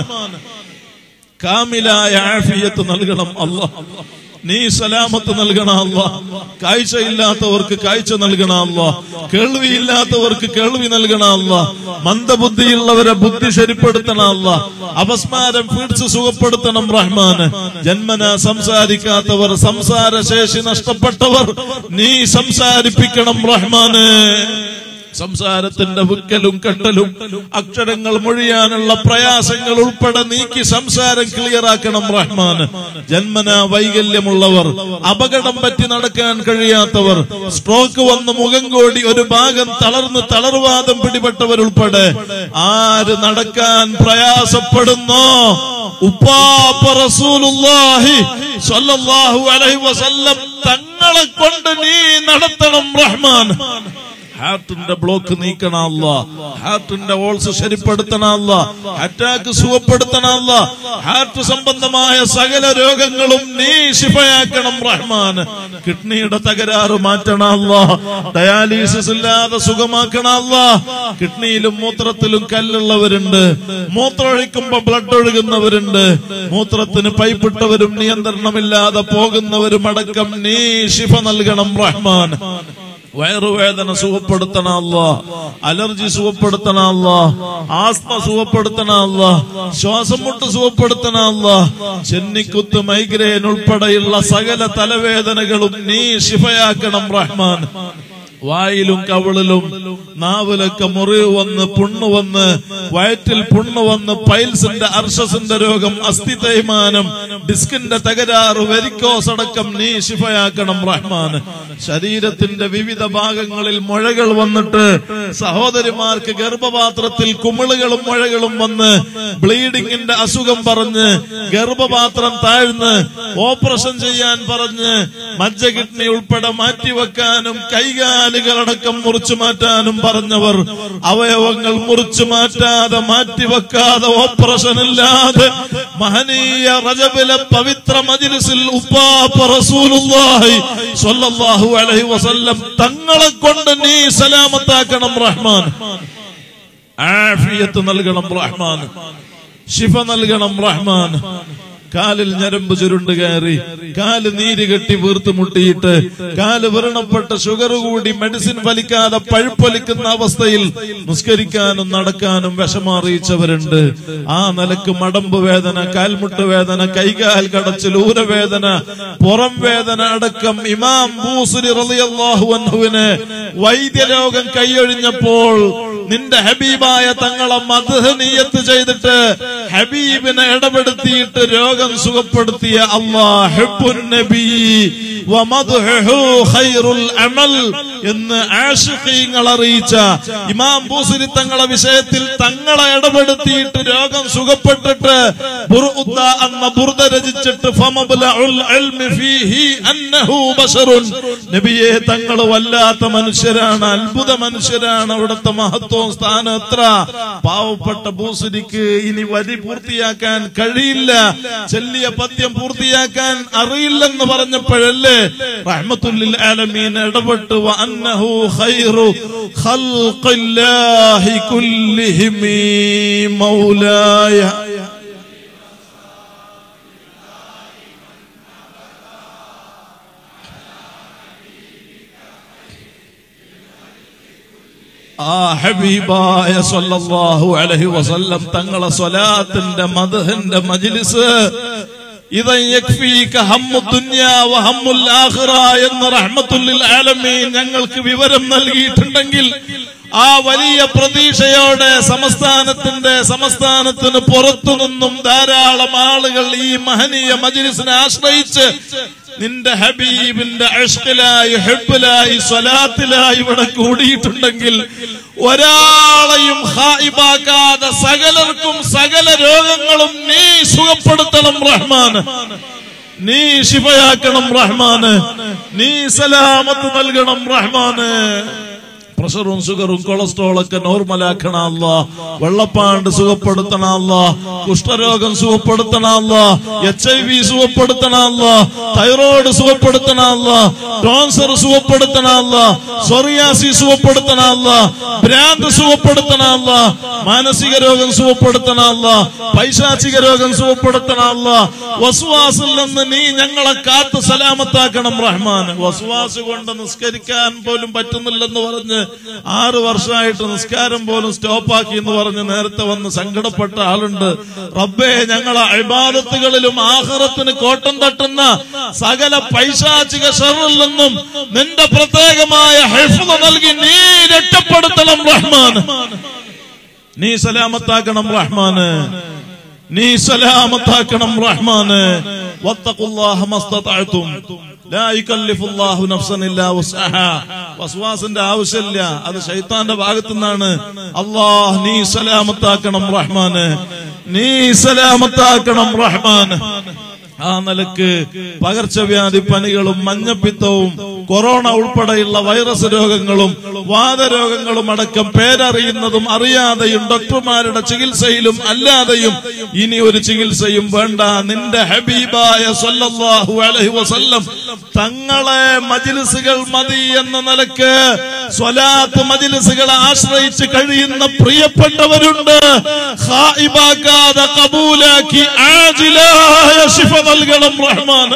Speaker 1: കാമിലായ ആഫിയത്ത് നൽകണം അല്ലാഹ്. നീ സലാമത്ത് നൽകണം അല്ലാഹ്. കാഴ്ചയില്ലാത്തവർക്ക് കാഴ്ച നൽകണം അല്ലാഹ്. കേൾവിയില്ലാത്തവർക്ക് കേൾവി നൽകണം അല്ലാഹ്. മന്ദബുദ്ധിയുള്ളവരെ ബുദ്ധി ശരിപ്പെടുത്തണം അല്ലാഹ്. അപസ്മാരം ഫീഡ്സ് സുഖപ്പെടുത്തണം റഹ്മാന്. ജന്മന സംസാരിക്കാത്തവർ, സംസാരശേഷി നഷ്ടപ്പെട്ടവർ നീ സംസാരിപ്പിക്കണം റഹ്മാന്. സംസാരത്തിന്റെ വിക്കലും കെട്ടലും, അക്ഷരങ്ങൾ മൊഴിയാനുള്ള പ്രയാസങ്ങൾ ഉൾപ്പെടെ നീക്കി സംസാരം ക്ലിയറാക്കണം റഹ്മാൻ. ജന്മന വൈകല്യമുള്ളവർ, അപകടം പറ്റി നടക്കാൻ കഴിയാത്തവർ, സ്ട്രോക്ക് വന്ന് മുഖം കോടി ഒരു ഭാഗം തളർന്ന് തളർവാദം പിടിപെട്ടവരുൾപ്പെടെ ആര് നടക്കാൻ പ്രയാസപ്പെടുന്നോ ഉപ്പാപ്പ റസൂലുള്ളാഹി സ്വല്ലല്ലാഹു അലൈഹി വസല്ലം തങ്ങളെ കൊണ്ട് നീ നടത്തണം റഹ്മാൻ. ഹാർട്ടിന്റെ ബ്ലോക്ക് നീക്കണം അല്ലാഹ്. ഹാർട്ടിന്റെ ഓൾസ് ശരിപ്പെടുത്തണം അല്ലാഹ്. അറ്റാക്ക് സുഖപ്പെടുത്തണം അല്ലാഹ്. ഹാർട്ട് സംബന്ധമായ സകല രോഗങ്ങളും നീ ശിഫയാക്കണം റഹ്മാൻ. കിഡ്നിയുടെ തകരാറ് മാറ്റണം അല്ലാഹ്. ഡയാലിസിസ് ഇല്ലാതെ സുഖമാക്കണം അല്ലാഹ്. കിഡ്നിയിലും മൂത്രത്തിലും കല്ലുള്ളവരുണ്ട്. മൂത്രമൊഴിക്കുമ്പോ ബ്ലഡ് ഒഴുകുന്നവരുണ്ട്. മൂത്രത്തിന് പൈപ്പിട്ടവരും നിയന്ത്രണമില്ലാതെ പോകുന്നവരും അടക്കം നീ ശിഫ നൽകണം റഹ്മാൻ. വയറുവേദന സുഖപ്പെടുത്തണം അല്ലാഹ്. അലർജി സുഖപ്പെടുത്തണം അല്ലാഹ്. ആസ്മ സുഖപ്പെടുത്തണം അല്ലാഹ്. ശ്വാസം മുട്ട് സുഖപ്പെടുത്തണം അല്ലാഹ്. ചെന്നിക്കുത്ത്, മൈഗ്രെയിൻ ഉൾപ്പെടെയുള്ള സകല തലവേദനകളും നീ ശിഫയാക്കണം റഹ്മാൻ. വായിലും കവിളിലും നാവിലൊക്കെ മുറിവ് വന്ന്, പുണ്ണ് വന്ന്, വയറ്റിൽ പുണ്ണ് വന്ന്, പൈൽസിന്റെ, അർശസിന്റെ രോഗം, അസ്ഥി തേയ്മാനം, ഡിസ്കിന്റെ തകരാറ്, വെരിക്കോസ് അടക്കം നീ ശിഫയാക്കണം റഹ്മാൻ. ശരീരത്തിന്റെ വിവിധ ഭാഗങ്ങളിൽ മുഴകൾ വന്നിട്ട് സഹോദരിമാർക്ക് ഗർഭപാത്രത്തിൽ കുമിളുകളും മുഴകളും വന്ന് ബ്ലീഡിങ്ങിന്റെ അസുഖം പറഞ്ഞ് ഗർഭപാത്രം താഴ്ന്ന് ഓപ്പറേഷൻ ചെയ്യാൻ പറഞ്ഞ് മജ്ജ കിഡ്നി ഉൾപ്പെടെ മാറ്റിവെക്കാനും കൈകാലുകളടക്കം മുറിച്ചു മാറ്റാനും പറഞ്ഞവർ അവയവങ്ങൾ മുറിച്ചു മാറ്റാതെ മാറ്റിവെക്കാതെ ഓപ്പറേഷൻ ഇല്ലാതെ മഹനീയ റജബിലെ പവിത്ര മജ്ലിസിൽ ഉപ്പാപ്പ റസൂലുള്ളാഹി സ്വല്ലല്ലാഹു അലൈഹി വസല്ലം തങ്ങളെ കൊണ്ട് നീ സലാമത്താക്കണം റഹ്മാൻ. ആഫിയത്ത് നൽകണം റഹ്മാൻ. ശിഫ നൽകണം റഹ്മാൻ. കാലിൽ ഞരമ്പ് ചുരുണ്ട് കയറി, കാല് നീര് കെട്ടി വീർത്ത് മുട്ടിയിട്ട്, കാല് വ്രണപ്പെട്ട് ഷുഗർ കൂടി മെഡിസിൻ വലിക്കാതെ പഴുപ്പൊലിക്കുന്ന അവസ്ഥയിൽ നിസ്കരിക്കാനും നടക്കാനും വിഷമറിയിച്ചവരുണ്ട്. ആ നിലക്ക് മടമ്പ് വേദന, കാൽമുട്ട് വേദന, കൈകാൽ കടച്ചിൽ, ഊരവേദന, പുറം വേദന അടക്കം ഇമാം ബൂസരി റളിയല്ലാഹു അൻഹുവിന് വൈദ്യരോഗം കൈയൊഴിഞ്ഞപ്പോൾ നിന്റെ ഹബീബായ തങ്ങളെ മദ്ഹ് നിയ്യത്ത് ചെയ്തിട്ട് ഹബീബിനെ ഇടപെടുത്തിയിട്ട് രോഗം സുഖപ്പെടുത്തിയ അല്ലാഹ് ഹുബ്ബുൻ നബി വമദ്ഹുഹു ഖൈറുൽ അമൽ എന്ന് ആശിഖീങ്ങൾ അറിയിച്ച ഇമാം ബൂസരി തങ്ങളെ വിഷയത്തിൽ തങ്ങളെ ഇടപെടുത്തിയിട്ട് രോഗം സുഖപ്പെട്ടിട്ട് ബുർദ എന്ന ബുർദ രചിച്ചിട്ട് ഫമബ്ലഉൽ ഇൽമി ഫീഹി അന്നഹു ബശറുൻ, നബിയെ തങ്ങൾ വല്ലാത്ത മനുഷ്യരാണ്, അത്ഭുത മനുഷ്യരാണ്, അവിടുത്തെ മഹത്വം സ്ഥാനം എത്ര. പാവപ്പെട്ട ബൂസരിക്ക് ഇനി വരി പൂർത്തിയാക്കാൻ കഴിയില്ല, ചൊല്ലിയ പദ്യം പൂർത്തിയാക്കാൻ അറിയില്ലെന്ന് പറഞ്ഞപ്പോഴല്ലേ റഹ്മത്തുൽ ലിൽ ആലമീൻ ഇടപെട്ട് വഅന്നഹു ഖൈറു ഖൽഖില്ലാഹി കുല്ലിഹിം മൗലായ ആ ഹബീബായ സ്വല്ലല്ലാഹു അലൈഹി വസല്ലം തങ്ങളെ സ്വലാത്തിന്റെ മദ്ഹിന്റെ മജ്ലിസ് ഇദൻ യക്ഫീക ഹമ്മു ദുനിയാ വഹമ്മുൽ ആഖിറ എന്ന് റഹ്മത്തുൽ ലിൽ ആലമീൻ ഞങ്ങൾക്ക് വിവരം നൽകിയിട്ടുണ്ടെങ്കിൽ ആ വലിയ പ്രതീക്ഷയോടെ സമസ്ഥാനത്തിന് പുറത്തുനിന്നും ധാരാളം ആളുകൾ ഈ മഹനീയ മജ്ലിസിനെ ആശ്രയിച്ച് നിന്റെ ഹബീബിന്റെ ഇഷ്ഖിലായി, ഹുബ്ബിലായി, സ്വലാത്തിലായി ഇവിടെ കൂടിയിട്ടുണ്ടെങ്കിൽ ഒരാളെയും ഖായിബാക്കാതെ സകലർക്കും സകല രോഗങ്ങളും നീ സുഖപ്പെടുത്തണം റഹ്മാൻ. നീ ശിഫയാക്കണം റഹ്മാന്. നീ സലാമത്ത് നൽകണം റഹ്മാന്. പ്രഷറും ഷുഗറും കൊളസ്ട്രോളൊക്കെ നോർമലാക്കണ അല്ലാ. വെള്ളപ്പാണ്ട് സുഖപ്പെടുത്തണ അല്ലാ. കുഷ്ഠരോഗം സുഖപ്പെടുത്തണ അല്ലാ. HIV സുഖപ്പെടുത്തണ അല്ലാ. തൈറോയ്ഡ് സുഖപ്പെടുത്തണ അല്ലാ. ക്യാൻസർ സുഖപ്പെടുത്തണ അല്ലാ. സോറിയാസിസ് സുഖപ്പെടുത്തണ അല്ലാ. ഭ്രാന്ത് സുഖപ്പെടുത്തണ അല്ലാ. മാനസിക രോഗം സുഖപ്പെടുത്തണ അല്ലാ. പൈശാചിക രോഗം സുഖപ്പെടുത്തണ അല്ലാ. വസ്വാസിൽ നിന്ന് നീ ഞങ്ങളെ കാത്ത് സലാമത്താക്കണം റഹ്മാൻ. വസ്വാസ് കൊണ്ട് നിസ്കരിക്കാൻ പോലും പറ്റുന്നില്ലെന്ന് പറഞ്ഞ് 6 വർഷമായിട്ട് നിസ്കാരം പോലും സ്റ്റോപ്പാക്കി എന്ന് പറഞ്ഞ് നേരത്തെ വന്ന് സങ്കടപ്പെട്ട ആളുണ്ട്. റബ്ബേ, ഞങ്ങളെ ഇബാദത്തുകളിലും ആഖിറത്തിന് കോട്ടം തട്ടുന്ന സകല പൈശാചിക ശർറിൽ നിന്നും നിന്റെ പ്രത്യേകമായ ഹിഫ്ള് നൽകി നീ രക്ഷപ്പെടുത്തണം റഹ്മാൻ. നീ സലാമത്താക്കണം റഹ്മാന്. നീ സലാമത്താക്കണം റഹ്മാന്. വത്തഖുല്ലാഹ മസ്തതഅതും ലാ യുകല്ലിഫുല്ലാഹു നഫ്സൻ ഇല്ലാ വസ്അഹാ. വസ്വാസിന്റെ ആവശ്യമില്ല, അത് ശൈത്താന്റെ ഭാഗത്തു നിന്നാണ്. അല്ലാഹ് നീ സലാമത്താക്കണം റഹ്മാന്. നീ സലാമത്താക്കണം റഹ്മാന്. ആ നിലക്ക് പകർച്ചവ്യാധി പനികളും മഞ്ഞപ്പിത്തവും കൊറോണ ഉൾപ്പെടെയുള്ള വൈറസ് രോഗങ്ങളും വാതരോഗങ്ങളും അടക്കം പേരറിയുന്നതും അറിയാതെയും ഡോക്ടർമാരുടെ ചികിത്സയിലും അല്ലാതെയും ഇനി ഒരു ചികിത്സയും വേണ്ട. നിന്റെ ഹബീബായ സ്വല്ലല്ലാഹു അലൈഹി വസല്ലം തങ്ങളെ മജ്ലിസുകൾ മതി എന്ന നിലക്ക് സ്വലാത്ത് മജ്ലിസുകളെ ആശ്രയിച്ച് കഴിയുന്ന പ്രിയപ്പെട്ടവരുണ്ട്. ഖായിബാക്കാതെ ഖബൂലാക്കി ആജിലായ ശിഫ നൽകണം റഹ്മാൻ.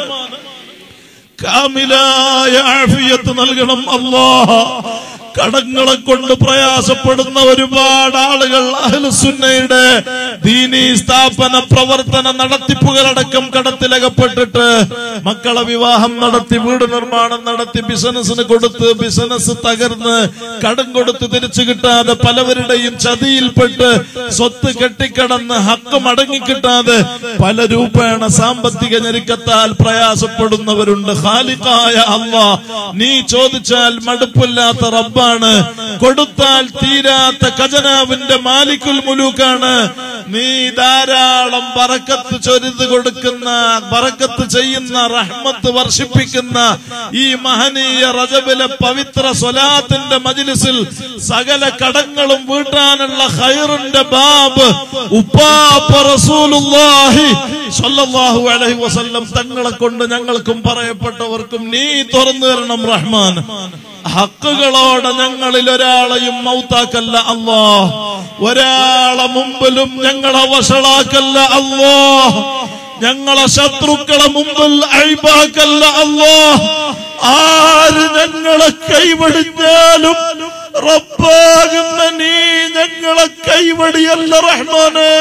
Speaker 1: കാമിലായ ആഫിയത്ത് നൽകണം അല്ലാഹ്. കടങ്ങളെ കൊണ്ട് പ്രയാസപ്പെടുന്ന ഒരുപാട് ആളുകൾ അഹ്ലുസുന്നയുടെ ദീനീ സ്ഥാപന പ്രവർത്തന നടത്തിപ്പുകളടക്കം കടത്തിലകപ്പെട്ടിട്ട് മക്കളെ വിവാഹം നടത്തി, വീട് നിർമ്മാണം നടത്തി, ബിസിനസിന് കൊടുത്ത് ബിസിനസ് തകർന്ന്, കടം കൊടുത്ത് തിരിച്ചു കിട്ടാതെ പലവരുടെയും ചതിയിൽപ്പെട്ട് സ്വത്ത് കെട്ടിക്കടന്ന് ഹക്ക് മടങ്ങിക്കിട്ടാതെ പല രൂപേണ സാമ്പത്തിക ഞെരുക്കത്താൽ പ്രയാസപ്പെടുന്നവരുണ്ട്. ഖാലിഖായ അല്ലാഹ്, നീ ചോദിച്ചാൽ മടുപ്പില്ലാത്ത റബ്ബാണ്, കൊടുത്താൽ തീരാത്ത ഖജനാവിന്റെ മാലിക്കുൽ മുലൂക്കാണ്. നീ ധാരാളം ബറക്കത്ത് ചൊരിത് കൊടുക്കുന്ന, ബറക്കത്ത് ചെയ്യുന്ന, റഹ്മത്ത് വർഷിപ്പിക്കുന്ന ഈ മഹനീയ റജബിലെ പവിത്ര സ്വലാത്തിന്റെ മജ്ലിസിൽ സകല കടങ്ങളും വീട്ടാനുള്ള ഖൈറിന്റെ ബാബ് ഉപ്പാപ്പ റസൂലുള്ളാഹി സ്വല്ലല്ലാഹു അലൈഹി വസല്ലം തങ്ങളെ കൊണ്ട് ഞങ്ങൾക്കും പറയപ്പെട്ടവർക്കും നീ തുറന്നു തരണം റഹ്മാൻ. ഹക്കുകളോടെ ഞങ്ങളിൽ ഒരാളെയും മൗത്താക്കല്ല അല്ലാഹ്. ഒരാളെ മുമ്പിലും ഞങ്ങളെ വഷളാക്കല്ല അല്ലാഹ്. ഞങ്ങളെ ശത്രുക്കളെ മുമ്പിൽ അയ്ബാക്കല്ല അല്ലാഹ്. ആര് ഞങ്ങളെ കൈവടിഞ്ഞാലും റബ്ബാകുന്ന നീ ഞങ്ങളെ കൈവടിയല്ല റഹ്മാനേ.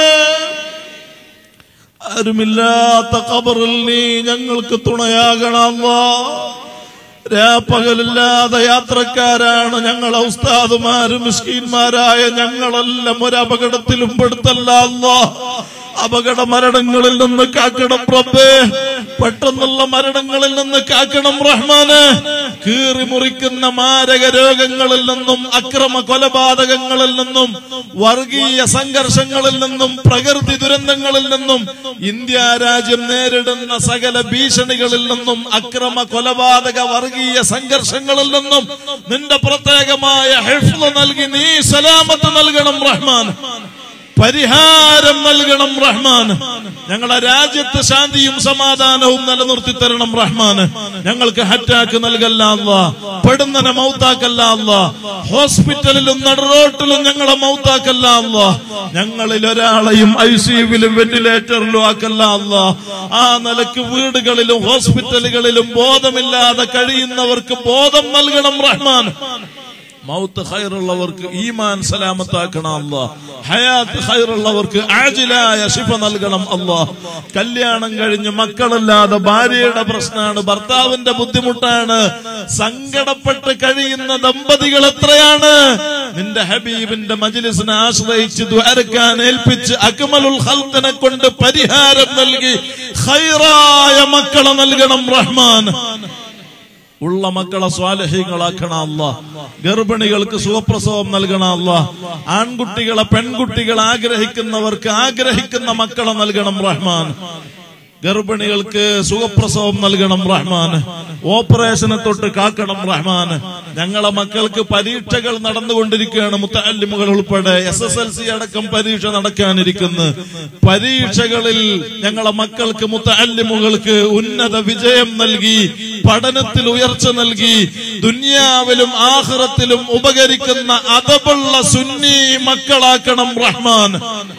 Speaker 1: ആരുമില്ലാത്ത ഖബറിൽ നീ ഞങ്ങൾക്ക് തുണയാകണം അല്ലാഹ്. രാപ്പകലില്ലാതെ യാത്രക്കാരാണ് ഞങ്ങളെ ഉസ്താദുമാരും മിസ്കീന്മാരായ ഞങ്ങളെല്ലാം ഒരു അപകടത്തിലും പെടുത്തല്ല അല്ലാഹ്. അപകട മരണങ്ങളിൽ നിന്ന് കാക്കണം റബ്ബേ. പെട്ടെന്നുള്ള മരണങ്ങളിൽ നിന്ന് കാക്കണം റഹ്മാനെ. കീറി മുറിക്കുന്ന മാരക രോഗങ്ങളിൽ നിന്നും, അക്രമ കൊലപാതകങ്ങളിൽ നിന്നും, വർഗീയ സംഘർഷങ്ങളിൽ നിന്നും, പ്രകൃതി ദുരന്തങ്ങളിൽ നിന്നും, ഇന്ത്യ രാജ്യം നേരിടുന്ന സകല ഭീഷണികളിൽ നിന്നും, അക്രമ കൊലപാതക വർഗീയ സംഘർഷങ്ങളിൽ നിന്നും നിന്റെ പ്രത്യേകമായ ഹിഫ്ള് നൽകി നീ സലാമത്ത് നൽകണം റഹ്മാൻ. പരിഹാരം നൽകണം റഹ്മാൻ. ഞങ്ങളുടെ രാജ്യത്ത് ശാന്തിയും സമാധാനവും നിലനിർത്തി തരണം റഹ്മാൻ. ഞങ്ങൾക്ക് അറ്റാക്ക് നൽകല്ല അല്ലാഹ്. പെടുന്നനെ മൗത്താക്കല്ല അല്ലാഹ്. ഹോസ്പിറ്റലിലും നടുറോട്ടിലും ഞങ്ങളെ മൗത്താക്കല്ല അല്ലാഹ്. ഞങ്ങളിൽ ഒരാളെയും ICUവിലും വെന്റിലേറ്ററിലും ആക്കല്ല അല്ലാഹ്. ആ നിലക്ക് വീടുകളിലും ഹോസ്പിറ്റലുകളിലും ബോധമില്ലാതെ കഴിയുന്നവർക്ക് ബോധം നൽകണം റഹ്മാൻ. മൗത്ത് ഖൈറുള്ളവർക്ക് ഈമാൻ സലാമത്താക്കണം അല്ലാഹ്. ഹയാത്ത് ഖൈറുള്ളവർക്ക് ആജിലായ ശിഫ നൽകണം അല്ലാഹ്. കല്യാണം കഴിഞ്ഞ് മക്കളില്ലാതെ ഭാര്യയുടെ പ്രശ്നമാണ്, ഭർത്താവിന്റെ ബുദ്ധിമുട്ടാണ്, സങ്കടപ്പെട്ട് കഴിയുന്ന ദമ്പതികൾ എത്രയാണ്. നിന്റെ ഹബീബിന്റെ മജ്ലിസിനെ ആശ്രയിച്ച് ദുആരക്കാൻ ഏൽപ്പിച്ച് അക്മലുൽ ഖൽഖിനെ കൊണ്ട് പരിഹാരം നൽകി ഖൈറായ മക്കളെ നൽകണം റഹ്മാൻ. ഉള്ള മക്കളെ സ്വാലിഹീങ്ങളാക്കണം അല്ലാഹ്. ഗർഭിണികൾക്ക് സുഖപ്രസവം നൽകണം അല്ലാഹ്. ആൺകുട്ടികളെ പെൺകുട്ടികളെ ആഗ്രഹിക്കുന്നവർക്ക് ആഗ്രഹിക്കുന്ന മക്കളെ നൽകണം റഹ്മാൻ. ഗർഭിണികൾക്ക് സുഖപ്രസവം നൽകണം റഹ്മാൻ. ഓപ്പറേഷനെ തൊട്ട് കാക്കണം റഹ്മാൻ. ഞങ്ങളെ മക്കൾക്ക് പരീക്ഷകൾ നടന്നുകൊണ്ടിരിക്കുകയാണ്, മുത്തഅല്ലിമുകൾ ഉൾപ്പെടെ. SSLC അടക്കം പരീക്ഷ നടക്കാനിരിക്കുന്നു. പരീക്ഷകളിൽ ഞങ്ങളെ മക്കൾക്ക് മുത്തഅല്ലിമുകൾക്ക് ഉന്നത വിജയം നൽകി, പഠനത്തിൽ ഉയർച്ച നൽകി, ദുനിയാവിലും ആഖിറത്തിലും ഉപകരിക്കുന്ന അദബുള്ള സുന്നി മക്കളാക്കണം റഹ്മാൻ.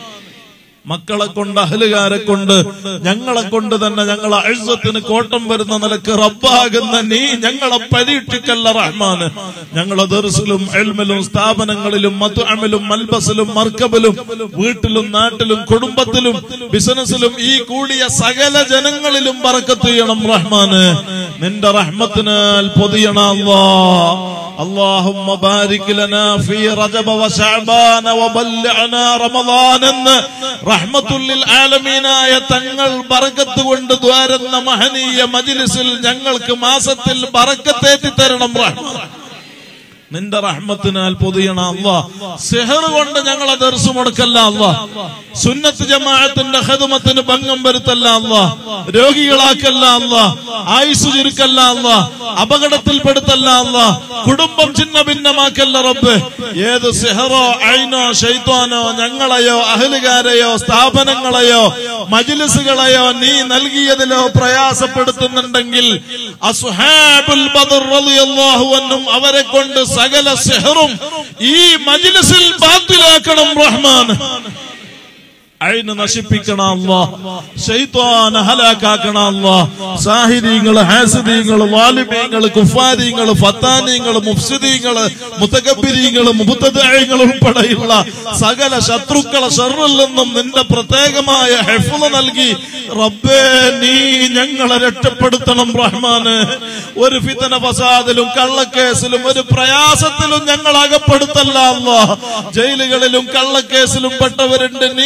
Speaker 1: മക്കളെ കൊണ്ട്, അഹ്ലുകാരെ കൊണ്ട്, ഞങ്ങളെ കൊണ്ട് തന്നെ ഞങ്ങളെ ഇസ്സത്തിന് കോട്ടം വരുന്ന നിലക്ക് റബ്ബാകുന്ന നീ ഞങ്ങളെ പരീക്ഷിക്കല്ല റഹ്മാന്. ഞങ്ങളെ ദർസിലും ഇൽമിലും സ്ഥാപനങ്ങളിലും മത്അമിലും മൽബസിലും മർക്കബിലും വീട്ടിലും നാട്ടിലും കുടുംബത്തിലും ബിസിനസ്സിലും ഈ കൂടിയ സകല ജനങ്ങളിലും ബറക്കത്ത് ചെയ്യണം റഹ്മാന്. നിന്റെ റഹ്മത്തിനാൽ പൊതിയണം അല്ലാഹ്. اللهم بارك لنا في رجب وشعبان وبلغنا رمضان എന്ന് റഹ്മത്തുൽ ലിൽ ആലമീനായ തങ്ങൾ ബറക്കത്ത് കൊണ്ട് ദ്വാരുന്ന മഹനീയ മജ്ലിസിൽ ഞങ്ങൾക്ക് മാസത്തിൽ ബറക്കത്തേറ്റി തരണം റഹ്മാൻ. നിന്റെ റഹ്മത്തിനാൽ പൊതിയണം അല്ലാഹ്. സിഹർ കൊണ്ട് ഞങ്ങളെ ദർസ് മുടക്കല്ല അല്ലാഹ്. സുന്നത്ത് ജമാഅത്തിന്റെ ഖിദ്മത്തിന് ഭംഗം വരുത്തല്ല അല്ലാഹ്. രോഗികളാക്കല്ല അല്ലാഹ്. ആയുസ് ചുരുക്കല്ല അല്ലാഹ്. അപകടത്തിൽപ്പെടുത്തല്ല അല്ലാഹ്. കുടുംബം ചിന്ന ഭിന്നമാക്കല്ല റബ്ബ്. ഏത് സിഹറോ ഐനോ ശൈത്വാനോ ഞങ്ങളെയോ അഹ്ലുകാരെയോ സ്ഥാപനങ്ങളെയോ മജ്ലിസുകളെയോ നീ നൽകിയതിലോ പ്രയാസപ്പെടുത്തുന്നുണ്ടെങ്കിൽ അസ്ഹാബുൽ ബദർ റളിയല്ലാഹു അൻഹും അവരെ കൊണ്ട് സകല സിഹറും ഈ മജ്ലിസിൽ ബാത്തിലാക്കണം റഹ്മാൻ. ഐന് നശിപ്പിക്കണം അല്ലാഹ്. ശൈത്വാനെ ഹലാക്കാക്കണം അല്ലാഹ്. സാഹിരീങ്ങള്, ഹാസിദീങ്ങള്, വാലിമീങ്ങള്, കുഫാരീങ്ങള്, ഫത്താനീങ്ങള്, മുഫ്സിദീങ്ങള്, മുതകബ്ബിരീങ്ങള്, മുബ്തദഈങ്ങള് ഉൾപ്പെടെയുള്ള സകല ശത്രുക്കളെ ശർറിൽ നിന്നും നിന്റെ പ്രത്യേകമായ ഹിഫ്ള് നൽകി റബ്ബേ നീ ഞങ്ങളെ രക്ഷപ്പെടുത്തണം റഹ്മാന്. ഒരു ഫിതന ഫസാദിലും കള്ളക്കേസിലും ഒരു പ്രയാസത്തിലും ഞങ്ങൾ അകപ്പെടുത്തല്ല അല്ലാഹ്. ജയിലുകളിലും കള്ളക്കേസിലും പെട്ടവരുണ്ട്, നീ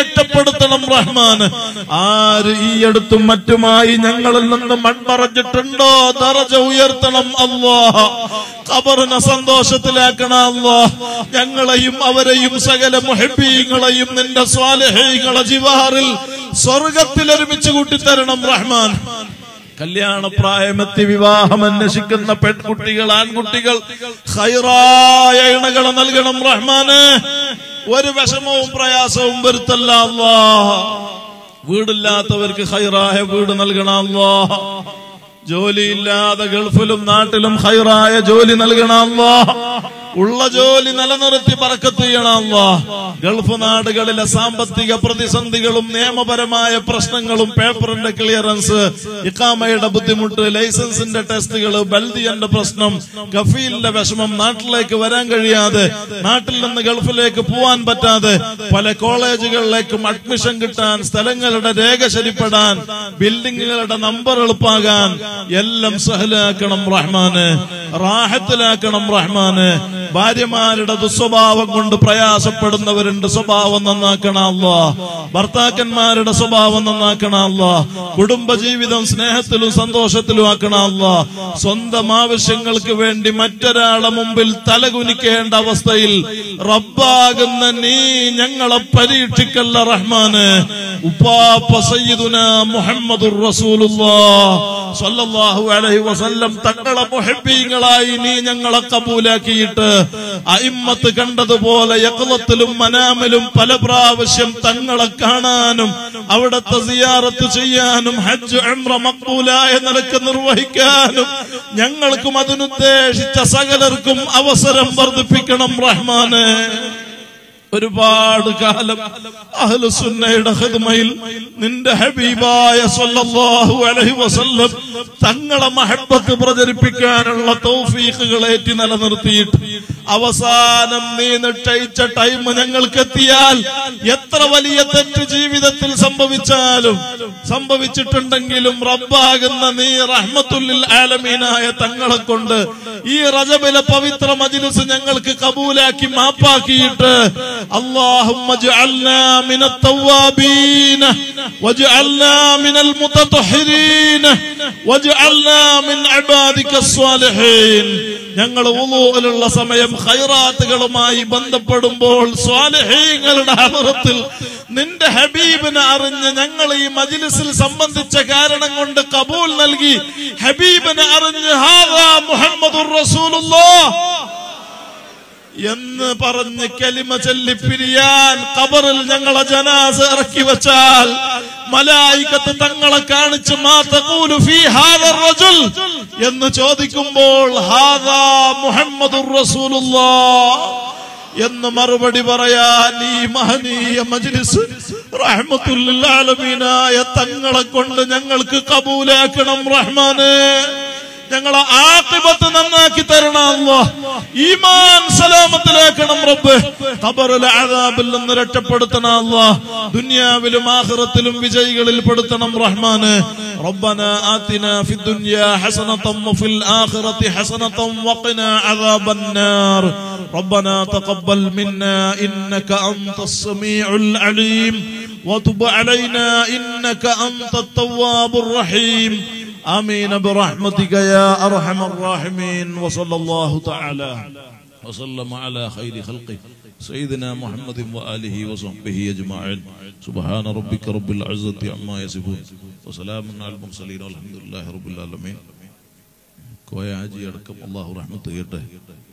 Speaker 1: രക്ഷപ്പെടുത്തണം റഹ്മാൻ. ആര് ഈ അടുത്തും മറ്റുമായി ഞങ്ങളിൽ നിന്ന് മൺമറഞ്ഞിട്ടുണ്ടോ ദറജ ഉയർത്തണം അല്ലാഹ്. ഖബറിനെ സന്തോഷത്തിലാക്കണം അല്ലാഹ്. ഞങ്ങളെയും അവരെയും സകല മുഹബ്ബീങ്ങളെയും നിന്റെ സ്വാലിഹീങ്ങളെ ജിവാറിൽ സ്വർഗത്തിൽ ഒരുമിച്ച് കൂട്ടിത്തരണം റഹ്മാൻ. കല്യാണപ്രായമെത്തി വിവാഹം അന്വേഷിക്കുന്ന പെൺകുട്ടികൾ, ആൺകുട്ടികൾ ഖൈറായ ഇണകളെ നൽകണം റഹ്മാനെ. ഒരു വിഷമവും പ്രയാസവും വരുത്തല്ല അല്ലാഹ്. വീടില്ലാത്തവർക്ക് ഖൈറായ വീട് നൽകണം അല്ലാഹ്. ജോലിയില്ലാതെ ഗൾഫിലും നാട്ടിലും ഖൈറായ ജോലി നൽകണം അല്ലാഹ്. ഉള്ള ജോലി നിലനിർത്തി ബർക്കത്ത് ചെയ്യണം അല്ലാഹ്. ഗൾഫ് നാടുകളിലെ സാമ്പത്തിക പ്രതിസന്ധികളും നിയമപരമായ പ്രശ്നങ്ങളും, പേപ്പറിന്റെ ക്ലിയറൻസ്, ഇഖാമയുടെ ബുദ്ധിമുട്ട്, ലൈസൻസിന്റെ ടെസ്റ്റുകൾ, ബൽദിയന്റെ പ്രശ്നം, കഫീലിന്റെ വിഷമം, നാട്ടിലേക്ക് വരാൻ കഴിയാതെ, നാട്ടിൽ നിന്ന് ഗൾഫിലേക്ക് പോവാൻ പറ്റാതെ, പല കോളേജുകളിലേക്കും അഡ്മിഷൻ കിട്ടാൻ, സ്ഥലങ്ങളുടെ രേഖ ശരിപ്പെടാൻ, ബിൽഡിങ്ങുകളുടെ നമ്പർ എളുപ്പാകാൻ എല്ലാം സഹലാക്കണം റഹ്മാന്. റാഹത്തിലാക്കണം റഹ്മാന്. ഭാര്യമാരുടെ ദുസ്വഭാവം കൊണ്ട് പ്രയാസപ്പെടുന്നവരുണ്ട്, സ്വഭാവം നന്നാക്കണം അല്ലാഹ്. ഭർത്താക്കന്മാരുടെ സ്വഭാവം നന്നാക്കണം അല്ലാഹ്. കുടുംബജീവിതം സ്നേഹത്തിലും സന്തോഷത്തിലും ആക്കണം അല്ലാഹ്. സ്വന്തം ആവശ്യങ്ങൾക്ക് വേണ്ടി മറ്റൊരാളെ മുമ്പിൽ തലകുനിക്കേണ്ട അവസ്ഥയിൽ റബ്ബാകുന്ന നീ ഞങ്ങളെ പരീക്ഷിക്കല്ല റഹ്മാന്. ഉപ്പാപ്പ സയ്യിദുനാ മുഹമ്മദുർ റസൂലുള്ളാഹ് സ്വല്ലല്ലാഹു അലൈഹി വസല്ലം തങ്ങളെ മുഹബ്ബീങ്ങളായി നീ ഞങ്ങളെ കബൂലാക്കിയിട്ട് അയിമ്മത്ത് കണ്ടതുപോലെ യഖ്ലത്തിലും മനാമിലും പല പ്രാവശ്യം തങ്ങളെ കാണാനും അവിടത്തെ സിയാറത്ത് ചെയ്യാനും ഹജ്ജ് ഉംറ മഖ്ബൂലായ നിലക്ക് നിർവഹിക്കാനും ഞങ്ങൾക്കും അതിനുദ്ദേശിച്ച സകലർക്കും അവസരം വർദ്ധിപ്പിക്കണം റഹ്മാനെ. ഒരുപാട് കാലം അഹ്ലുസുന്നയുടെ ഖിദ്മയിൽ നിന്റെ ഹബീബായ സ്വല്ലല്ലാഹു അലൈഹി വസല്ലം തങ്ങളെ മഹബ്ബത്ത് പ്രചരിപ്പിക്കാനുള്ള തൗഫീഖുകൾ ഏറ്റി നിലനിർത്തിയിട്ട് അവസാനം നീ നിശ്ചയിച്ച ടൈം ഞങ്ങൾക്ക് എത്തിയാൽ എത്ര വലിയ തെറ്റ് ജീവിതത്തിൽ സംഭവിച്ചിട്ടുണ്ടെങ്കിലും റബ്ബാകുന്ന നീ റഹ്മത്തുൽ ആലമീനായ തങ്ങളെ കൊണ്ട് ഈ റജബിലെ പവിത്ര മജ്ലിസ് ഞങ്ങൾക്ക് കബൂലാക്കി മാപ്പാക്കിയിട്ട് اللهم اجعلنا من التوابين واجعلنا من المتطهرين واجعلنا من عبادك الصالحين. ഞങ്ങൾ വുളൂഇലുള്ള സമയം ഖൈറാത്തുകളുമായി ബന്ധപ്പെടുമ്പോൾ സ്വാലിഹീങ്ങളുടെ ഹദറത്തിൽ നിന്റെ ഹബീബിനെ അറിഞ്ഞ് ഞങ്ങൾ ഈ മജ്ലിസിൽ സംബന്ധിച്ച കാരണം കൊണ്ട് കബൂൽ നൽകി ഹബീബിനെ അറിഞ്ഞ് ഹാദാ മുഹമ്മദുർ റസൂലുള്ളാഹ് എന്ന് പറഞ്ഞ് കലിമ ചൊല്ലി പിരിയാൻ ഖബറിൽ ഞങ്ങളെ ജനാസ ഇറക്കി വെച്ചാൽ മലായികത്ത് തങ്ങളെ കാണിച്ച് മാ തഖൂലു ഫീ ഹാദർ റജുൽ എന്ന് ചോദിക്കുമ്പോൾ ഹാദാ മുഹമ്മദുർ റസൂലുള്ളാഹ് എന്ന് മറുപടി പറയാൻ ഈ മഹനീയ മജ്ലിസ് റഹ്മത്തുൽ ആലമീനായ തങ്ങളെ കൊണ്ട് ഞങ്ങൾക്ക് കബൂലാക്കണം റഹ്മാനെ. ഞങ്ങളെ ആഖിബത്ത് നന്നാക്കി തരണം അല്ലാഹ്. ഈമാൻ സലാമത്തിലാക്കണം റബ്ബ്. ഖബറിലെ അദാബിൽ നിന്ന് രക്ഷപ്പെടുത്തണം അല്ലാഹ്. ദുനിയാവിലും ആഖിറത്തിലും വിജയികളിൽ പെടുത്തണം റഹ്മാനെ. റബ്ബനാ ആതിനാ ഫിദ് ദുനിയാ ഹസനതൻ വഫിൽ ആഖിറതി ഹസനതൻ വഖിനാ അദാബന്നാർ. റബ്ബനാ തഖബ്ബൽ മിന്നാ ഇന്നക അൻതസ് സമീഉൽ അലീം വതുബ് അലൈനാ ഇന്നക അൻതത് തവ്വാബുർ റഹീം. آمين برحمتك يا أرحم الراحمين. وصلى الله تعالى وسلم على خير خلقه سيدنا محمد وآله وصحبه أجمعين. سبحان ربك رب العزة عما يصفون وسلام على المرسلين والحمد لله رب العالمين. കോയ ഹാജി അടക്കം അല്ലാഹു റഹ്മത്ത് ചെയ്യട്ടെ.